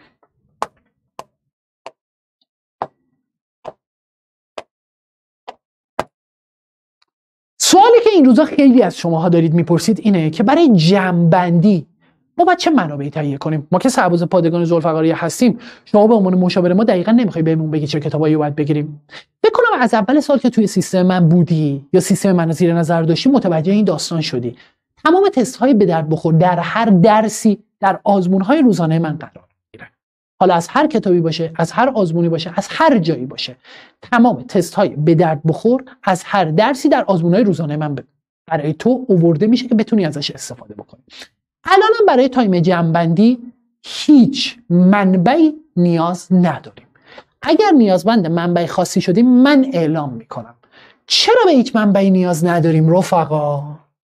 [SPEAKER 1] اینه که برای جمع‌بندی ما باید چه منابعی تهیه کنیم. ما که سرباز پادگان ذوالفقاری هستیم، شما به عنوان مشاور ما دقیقاً نمیخوای بهمون بگی چه کتابایی باید بگیریم. فکر کنم از اول سال که توی سیستم من بودی یا سیستم من زیر نظر داشتی متوجه این داستان شدی. تمام تست های به درد بخور در هر درسی در آزمون های روزانه من قرار میگیره. حالا از هر کتابی باشه، از هر آزمونی باشه، از هر جایی باشه، تمام تست های به درد بخور از هر درسی در آزمون های روزانه من برای تو آورده میشه که بتونی ازش استفاده بکنی. الانم برای تایم جمع‌بندی هیچ منبعی نیاز نداریم. اگر نیازمند منبع خاصی شدیم من اعلام میکنم. چرا به هیچ منبعی نیاز نداریم رفقا؟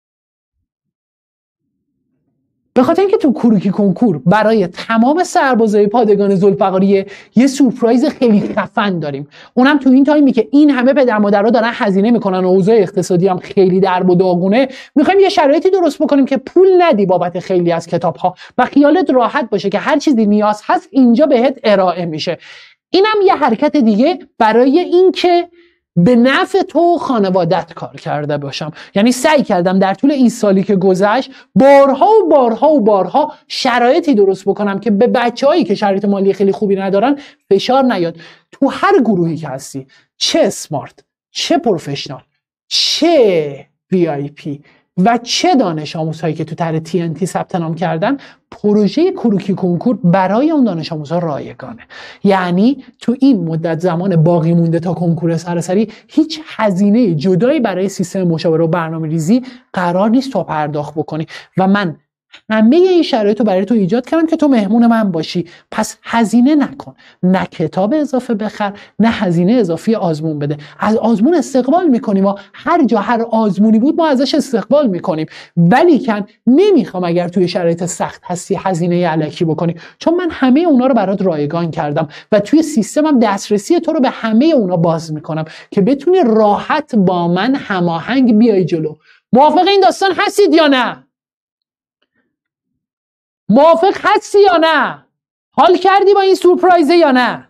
[SPEAKER 1] به خاطر اینکه تو کروکی کنکور برای تمام سربازای پادگان ذوالفقاری یه سورپرایز خیلی خفن داریم. اونم تو این تایمی که این همه پدر مادرها دارن هزینه میکنن و اوضاع اقتصادی هم خیلی درب و داغونه، میخوایم یه شرایطی درست بکنیم که پول ندی بابت خیلی از کتاب‌ها و خیالت راحت باشه که هر چیزی نیاز هست اینجا بهت ارائه میشه. اینم یه حرکت دیگه برای اینکه به نفع تو خانوادت کار کرده باشم. یعنی سعی کردم در طول این سالی که گذشت بارها شرایطی درست بکنم که به بچه‌هایی که شرایط مالی خیلی خوبی ندارن فشار نیاد. تو هر گروهی که هستی، چه اسمارت، چه پروفشنال، چه VIP و چه دانش آموزهایی که تو طرح TNT ثبت نام کردن، پروژه کروکی کنکور برای اون دانش آموزها رایگانه. یعنی تو این مدت زمان باقی مونده تا کنکور سراسری هیچ هزینه جدایی برای سیستم مشاوره و برنامه‌ریزی قرار نیست تو پرداخت بکنی و من همه این شرایط رو برای تو ایجاد کردم که تو مهمون من باشی. پس هزینه نکن، نه کتاب اضافه بخر، نه هزینه اضافی آزمون بده. از آزمون استقبال میکنیم و هر جا هر آزمونی بود ما ازش استقبال میکنیم، ولی کن نمیخوام اگر توی شرایط سخت هستی هزینه الکی بکنی، چون من همه اونا رو برات رایگان کردم و توی سیستمم دسترسی تو رو به همه اونا باز میکنم که بتونی راحت با من هماهنگ بیای جلو. موافق این داستان هستید یا نه؟ موافق هستی یا نه؟ حال کردی با این سورپرایزه یا نه؟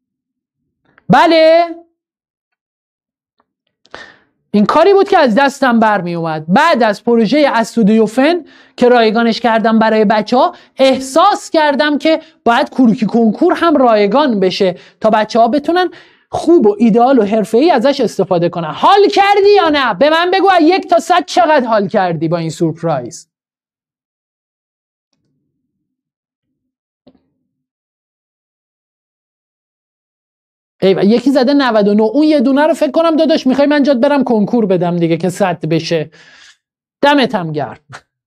[SPEAKER 1] بله؟ این کاری بود که از دستم برمی اومد. بعد از پروژه استودیوفن که رایگانش کردم برای بچه‌ها، احساس کردم که باید کروکی کنکور هم رایگان بشه تا بچه‌ها بتونن خوب و ایدئال و حرفه‌ای ازش استفاده کنن. حال کردی یا نه؟ به من بگو 1 تا 100 چقدر حال کردی با این سورپرایز؟ ایوه یکی زده 99. اون یه دونه رو فکر کنم داداش میخوای من جات برم کنکور بدم دیگه که 100 بشه. دمتم گرم.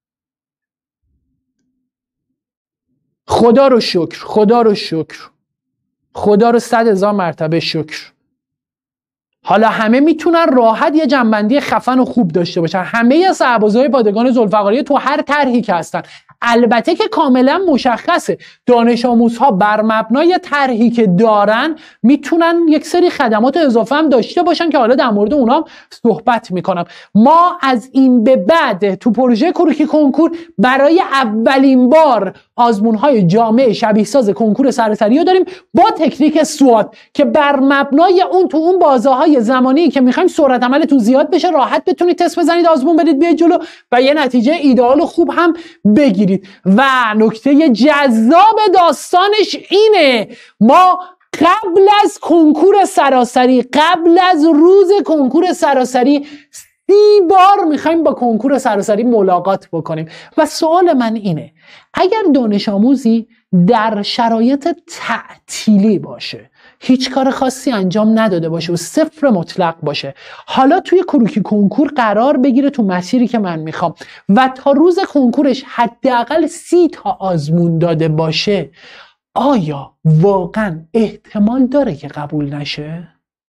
[SPEAKER 1] خدا رو شکر، خدا رو شکر، خدا رو 100,000 مرتبه شکر. حالا همه میتونن راحت یه جنبندی خفن و خوب داشته باشن، همه سربازای پادگان ذوالفقاریه تو هر طرحی که هستن. البته که کاملا مشخصه دانش آموزها بر مبنای طرحی که دارن میتونن یک سری خدمات اضافه هم داشته باشن که حالا در مورد اونها صحبت میکنم. ما از این به بعد تو پروژه کروکی کنکور برای اولین بار آزمون‌های جامع شبیه ساز کنکور سراسری رو داریم با تکنیک سوات که بر مبنای اون تو اون بازه‌های زمانی که می‌خوایم سرعت عملتون زیاد بشه راحت بتونید تست بزنید، آزمون بدید بیاید جلو و یه نتیجه ایدئال و خوب هم بگیرید. و نکته جذاب داستانش اینه، ما قبل از کنکور سراسری، قبل از روز کنکور سراسری 30 بار میخوایم با کنکور سراسری ملاقات بکنیم. و سوال من اینه، اگر دانش آموزی در شرایط تعطیلی باشه، هیچ کار خاصی انجام نداده باشه و صفر مطلق باشه، حالا توی کروکی کنکور قرار بگیره تو مسیری که من میخوام و تا روز کنکورش حداقل 30 تا آزمون داده باشه، آیا واقعا احتمال داره که قبول نشه؟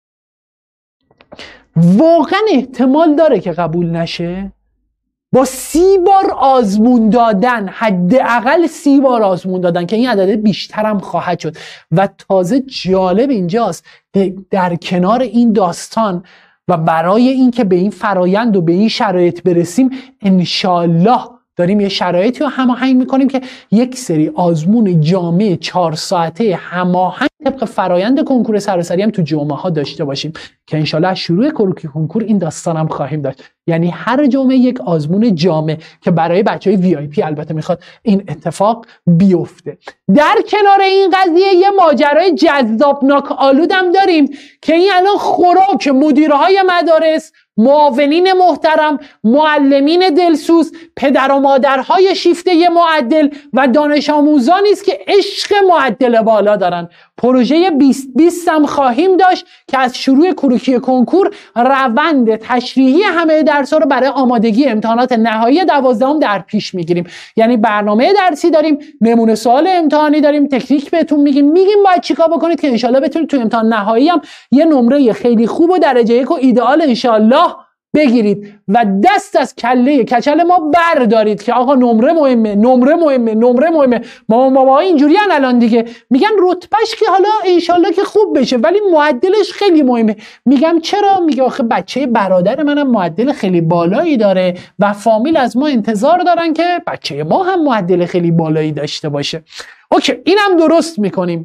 [SPEAKER 1] واقعا احتمال داره که قبول نشه؟ با 30 بار آزمون دادن، حداقل 30 بار آزمون دادن که این عدد بیشتر هم خواهد شد. و تازه جالب اینجاست در کنار این داستان و برای اینکه به این فرایند و به این شرایط برسیم، انشالله داریم یه شرایطی رو هماهنگ میکنیم که یک سری آزمون جامع 4 ساعته هماهنگ طبق فرایند کنکور سراسری هم تو جمعه ها داشته باشیم که انشالله از شروع کروکی کنکور این داستان هم خواهیم داشت. یعنی هر جمعه یک آزمون جامع که برای بچهای VIP البته میخواد این اتفاق بیفته. در کنار این قضیه یه ماجرای جذابناک آلودم داریم که این الان خوراک مدیرهای مدارس، معاونین محترم، معلمین دلسوز، پدر و مادرهای شیفته معدل و دانش آموزانی است که عشق معدل بالا دارن. پروژه 2020 هم خواهیم داشت که از شروع کروکی کنکور روند تشریحی همه درس‌ها رو برای آمادگی امتحانات نهایی 12 در پیش میگیریم. یعنی برنامه درسی داریم، نمونه سوال امتحانی داریم، تکنیک بهتون میگیم باید چیکار بکنید که انشالله بتونید تو امتحان نهایی هم یه نمره خیلی خوب و درجه 1 و ایدئال انشالله بگیرید و دست از کله کچل ما بردارید که آقا نمره مهمه، نمره مهمه، نمره مهمه. ماما اینجوری الان دیگه میگن رتبهش که حالا انشالله که خوب بشه ولی معدلش خیلی مهمه. میگم چرا؟ میگه آخه بچه برادر منم معدل خیلی بالایی داره و فامیل از ما انتظار دارن که بچه ما هم معدل خیلی بالایی داشته باشه. اوکی، اینم درست میکنیم.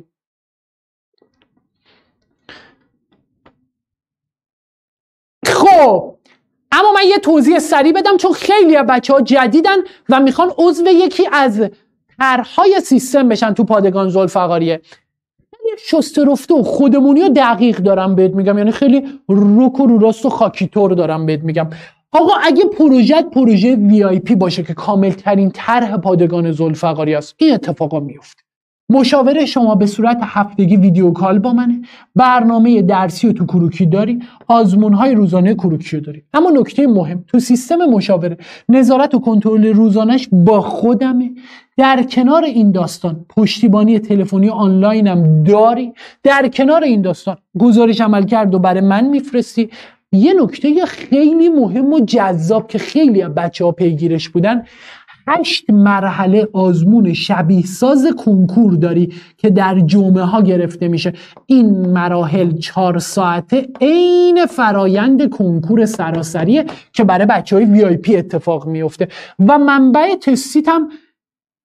[SPEAKER 1] خب اما من یه توضیح سریع بدم چون خیلی از بچه‌ها جدیدن و میخوان عضو یکی از طرح‌های سیستم بشن تو پادگان ذوالفقاریه. شسته رفته و خودمونی و دقیق دارم بهت میگم، یعنی خیلی رک و رو راست و خاکی طور دارم بهت میگم. آقا اگه پروژه VIP باشه که کامل ترین طرح پادگان ذوالفقاریه است، این اتفاقا میفته. مشاوره شما به صورت هفتگی ویدیو کال با منه، برنامه درسی رو تو کروکی داری، آزمون‌های روزانه کروکی رو داری. اما نکته مهم تو سیستم مشاوره نظارت و کنترل روزانش با خودمه. در کنار این داستان پشتیبانی تلفنی آنلاین هم داری. در کنار این داستان گزارش عملکرد رو برای من میفرستی. یه نکته خیلی مهم و جذاب که خیلی از بچه‌ها پیگیرش بودن، 8 مرحله آزمون شبیه ساز کنکور داری که در جمعه ها گرفته میشه. این مراحل 4 ساعته عین فرایند کنکور سراسریه که برای بچهای VIP اتفاق میفته و منبع تستیت هم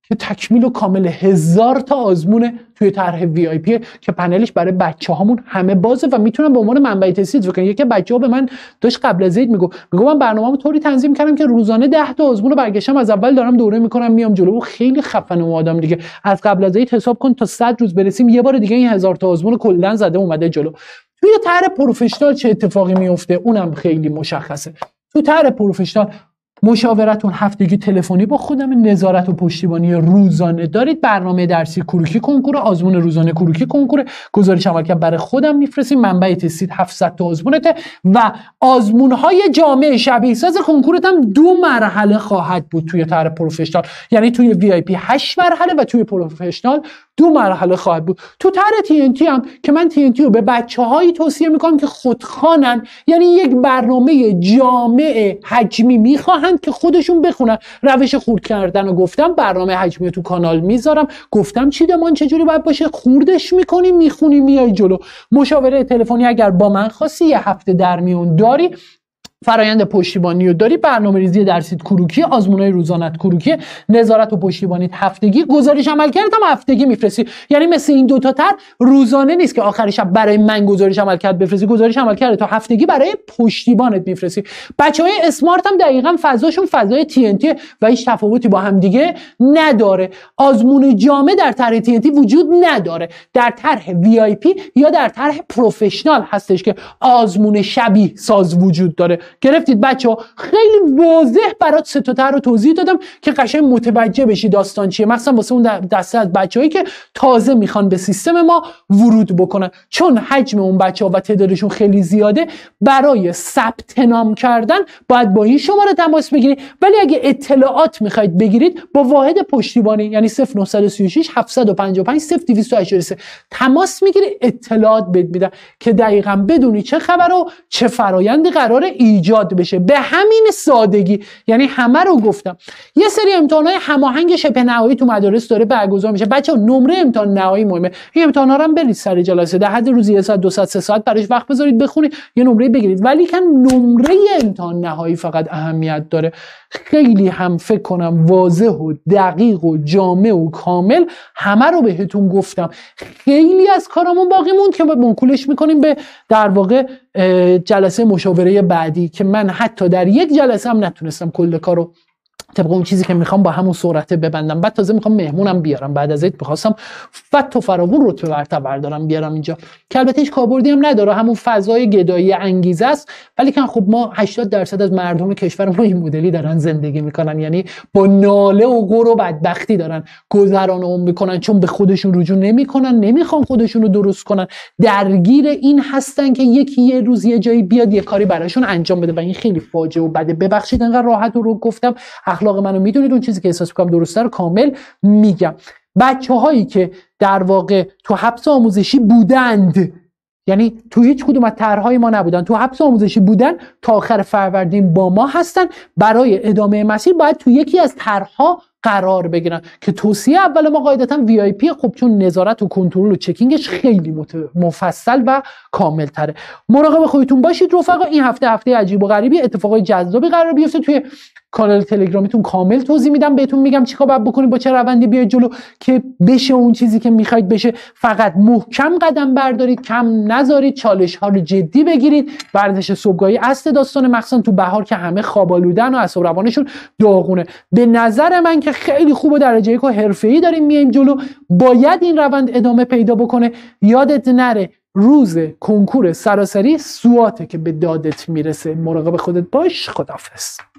[SPEAKER 1] که تکمیل و کامل 1000 تا آزمون توی طرح VIP که پنلش برای بچه‌هامون همه بازه و میتونن به عنوان منبع تست بکنن. یکی بچه‌ها به من داشت قبل از عید میگفت من برنامه‌مو طوری تنظیم کردم که روزانه 10 تا آزمون رو برگشتم از اول دارم دوره میکنم میام جلو. و خیلی خفنه اون آدم دیگه. از قبل از عید حساب کن تا 100 روز برسیم یه بار دیگه این 1000 تا آزمون رو کلا زده اومده جلو. توی طرح پروفشنال چه اتفاقی میفته اونم خیلی مشخصه. تو طرح پروفشنال مشاورتون هفتگی تلفنی با خودم، نظارت و پشتیبانی روزانه دارید، برنامه درسی کروکی کنکور، آزمون روزانه کروکی کنکور، گزارش عملکرد برای خودم میفرستیم، منبع تست 700 تا آزمونته و آزمون‌های جامع شبیه ساز کنکورت هم 2 مرحله خواهد بود توی طرح پروفشنال. یعنی توی VIP 8 مرحله و توی پروفشنال 2 مرحله خواهد بود. تو طرح TNT هم که من TNT رو به بچه‌هایی توصیه میکنم که خودخوانن، یعنی یک برنامه جامع حجمی میخواهند که خودشون بخونن. روش خورد کردن رو گفتم، برنامه حجمی تو کانال میذارم، گفتم چیدمان چجوری باید باشه، خوردش میکنی میخونی میای جلو. مشاوره تلفنی اگر با من خواستی یه هفته در میون داری، فرایند پشتیبانی رو داری، برنامه‌ریزی درسیت کروکی، آزمونای روزانت کروکی، نظارت و پشتیبانیت هفتگی، گزارش عملکرد هم هفتگی میفرستی. یعنی مثل این 2 تا طرح روزانه نیست که آخر شب برای من گزارش عملکرد بفرستی، گزارش عملکرد تا هفتگی برای پشتیبانت میفرستی. بچهای اسمارت هم دقیقاً فضاشون فضای TNT و هیچ تفاوتی با هم دیگه نداره. آزمون جامع در طرح TNT وجود نداره. در طرح VIP یا در طرح پروفشنال هستش که آزمون شبیه ساز وجود داره. گرفتید بچه‌ها؟ خیلی واضح برات 3 تا طرح رو توضیح دادم که قشنگ متوجه بشی داستان چیه، مثلا واسه اون دسته از بچه‌هایی که تازه میخوان به سیستم ما ورود بکنن. چون حجم اون بچه‌ها و تعدادشون خیلی زیاده، برای ثبت نام کردن باید با این شماره تماس بگیرید. ولی اگه اطلاعات میخواید بگیرید با واحد پشتیبانی یعنی 0936 755 0283 تماس میگیرید، اطلاعات بهت میدن که دقیقاً بدونی چه خبره و چه فرآیندی قراره ایجاد بشه. به همین سادگی. یعنی همه رو گفتم. یه سری امتحانات هماهنگ شبه نهایی تو مدارس داره برگزار میشه. بچه‌ها نمره امتحان نهایی مهمه. این امتحانا رو هم برید سر جلسه در حد روزی 1 ساعت 2 ساعت 3 ساعت براش وقت بذارید بخونید یه نمره بگیرید. ولی که نمره امتحان نهایی فقط اهمیت داره. خیلی هم فکر کنم واضح و دقیق و جامع و کامل همه رو بهتون گفتم. خیلی از کارامون باقی موند که منقولش میکنیم به در واقع جلسه مشاوره بعدی که من حتی در یک جلسه هم نتونستم کل کارو طبق اون چیزی که میخوام با همون سرعت ببندم. بعد تازه میخوام مهمونم بیارم. بعد از این میخواستم فت و فراوون رتبه برتر بردارم بیارم اینجا که البته هیچ کاربردی هم نداره، همون فضای گدایی انگیزه است. ولی که خب ما 80% از مردم کشور ما این مدلی دارن زندگی میکنن، یعنی با ناله و غر و بدبختی دارن گذران عمر میکنن، چون به خودشون رجوع نمیکنن، نمیخوان خودشون رو درست کنن، درگیر این هستن که یکی یه روز یه جایی بیاد یه کاری براشون انجام بده و این خیلی فاجعه و بده. ببخشید انقدر راحت رو گفتم. اخلاق منو میدونید، اون چیزی که احساس میکنم درسته رو کامل میگم. بچه‌هایی که در واقع تو حبس آموزشی بودند، یعنی تو هیچ کدوم از طرح‌های ما نبودن، تو حبس آموزشی بودن تا آخر فروردین با ما هستن، برای ادامه مسیر باید تو یکی از طرح‌ها قرار بگیرن که توصیه اول ما قاعدتا VIP. خب چون نظارت و کنترل و چکینگش خیلی مفصل و کامل تره. مراقب خودتون باشید رفقا. این هفته عجیب و غریبی، اتفاقای جذابی قرار بیفته. توی کانال تلگرامیتون کامل توضیح میدم، بهتون میگم چیکار باید بکنید، با چه روندی بیاید جلو که بشه اون چیزی که میخواید بشه. فقط محکم قدم بردارید، کم نذارید، چالش ها رو جدی بگیرید. ورزش صبحگاهی اصل داستان، مخصوصا تو بهار که همه خوابالودن و اعصاب روانشون داغونه. به نظر من که خیلی خوب و درجه یک و حرفه‌ای داریم میایم جلو. باید این روند ادامه پیدا بکنه. یادت نره روز کنکور سراسری سواته که به دادت میرسه. مراقب خودت باش. خداحافظ.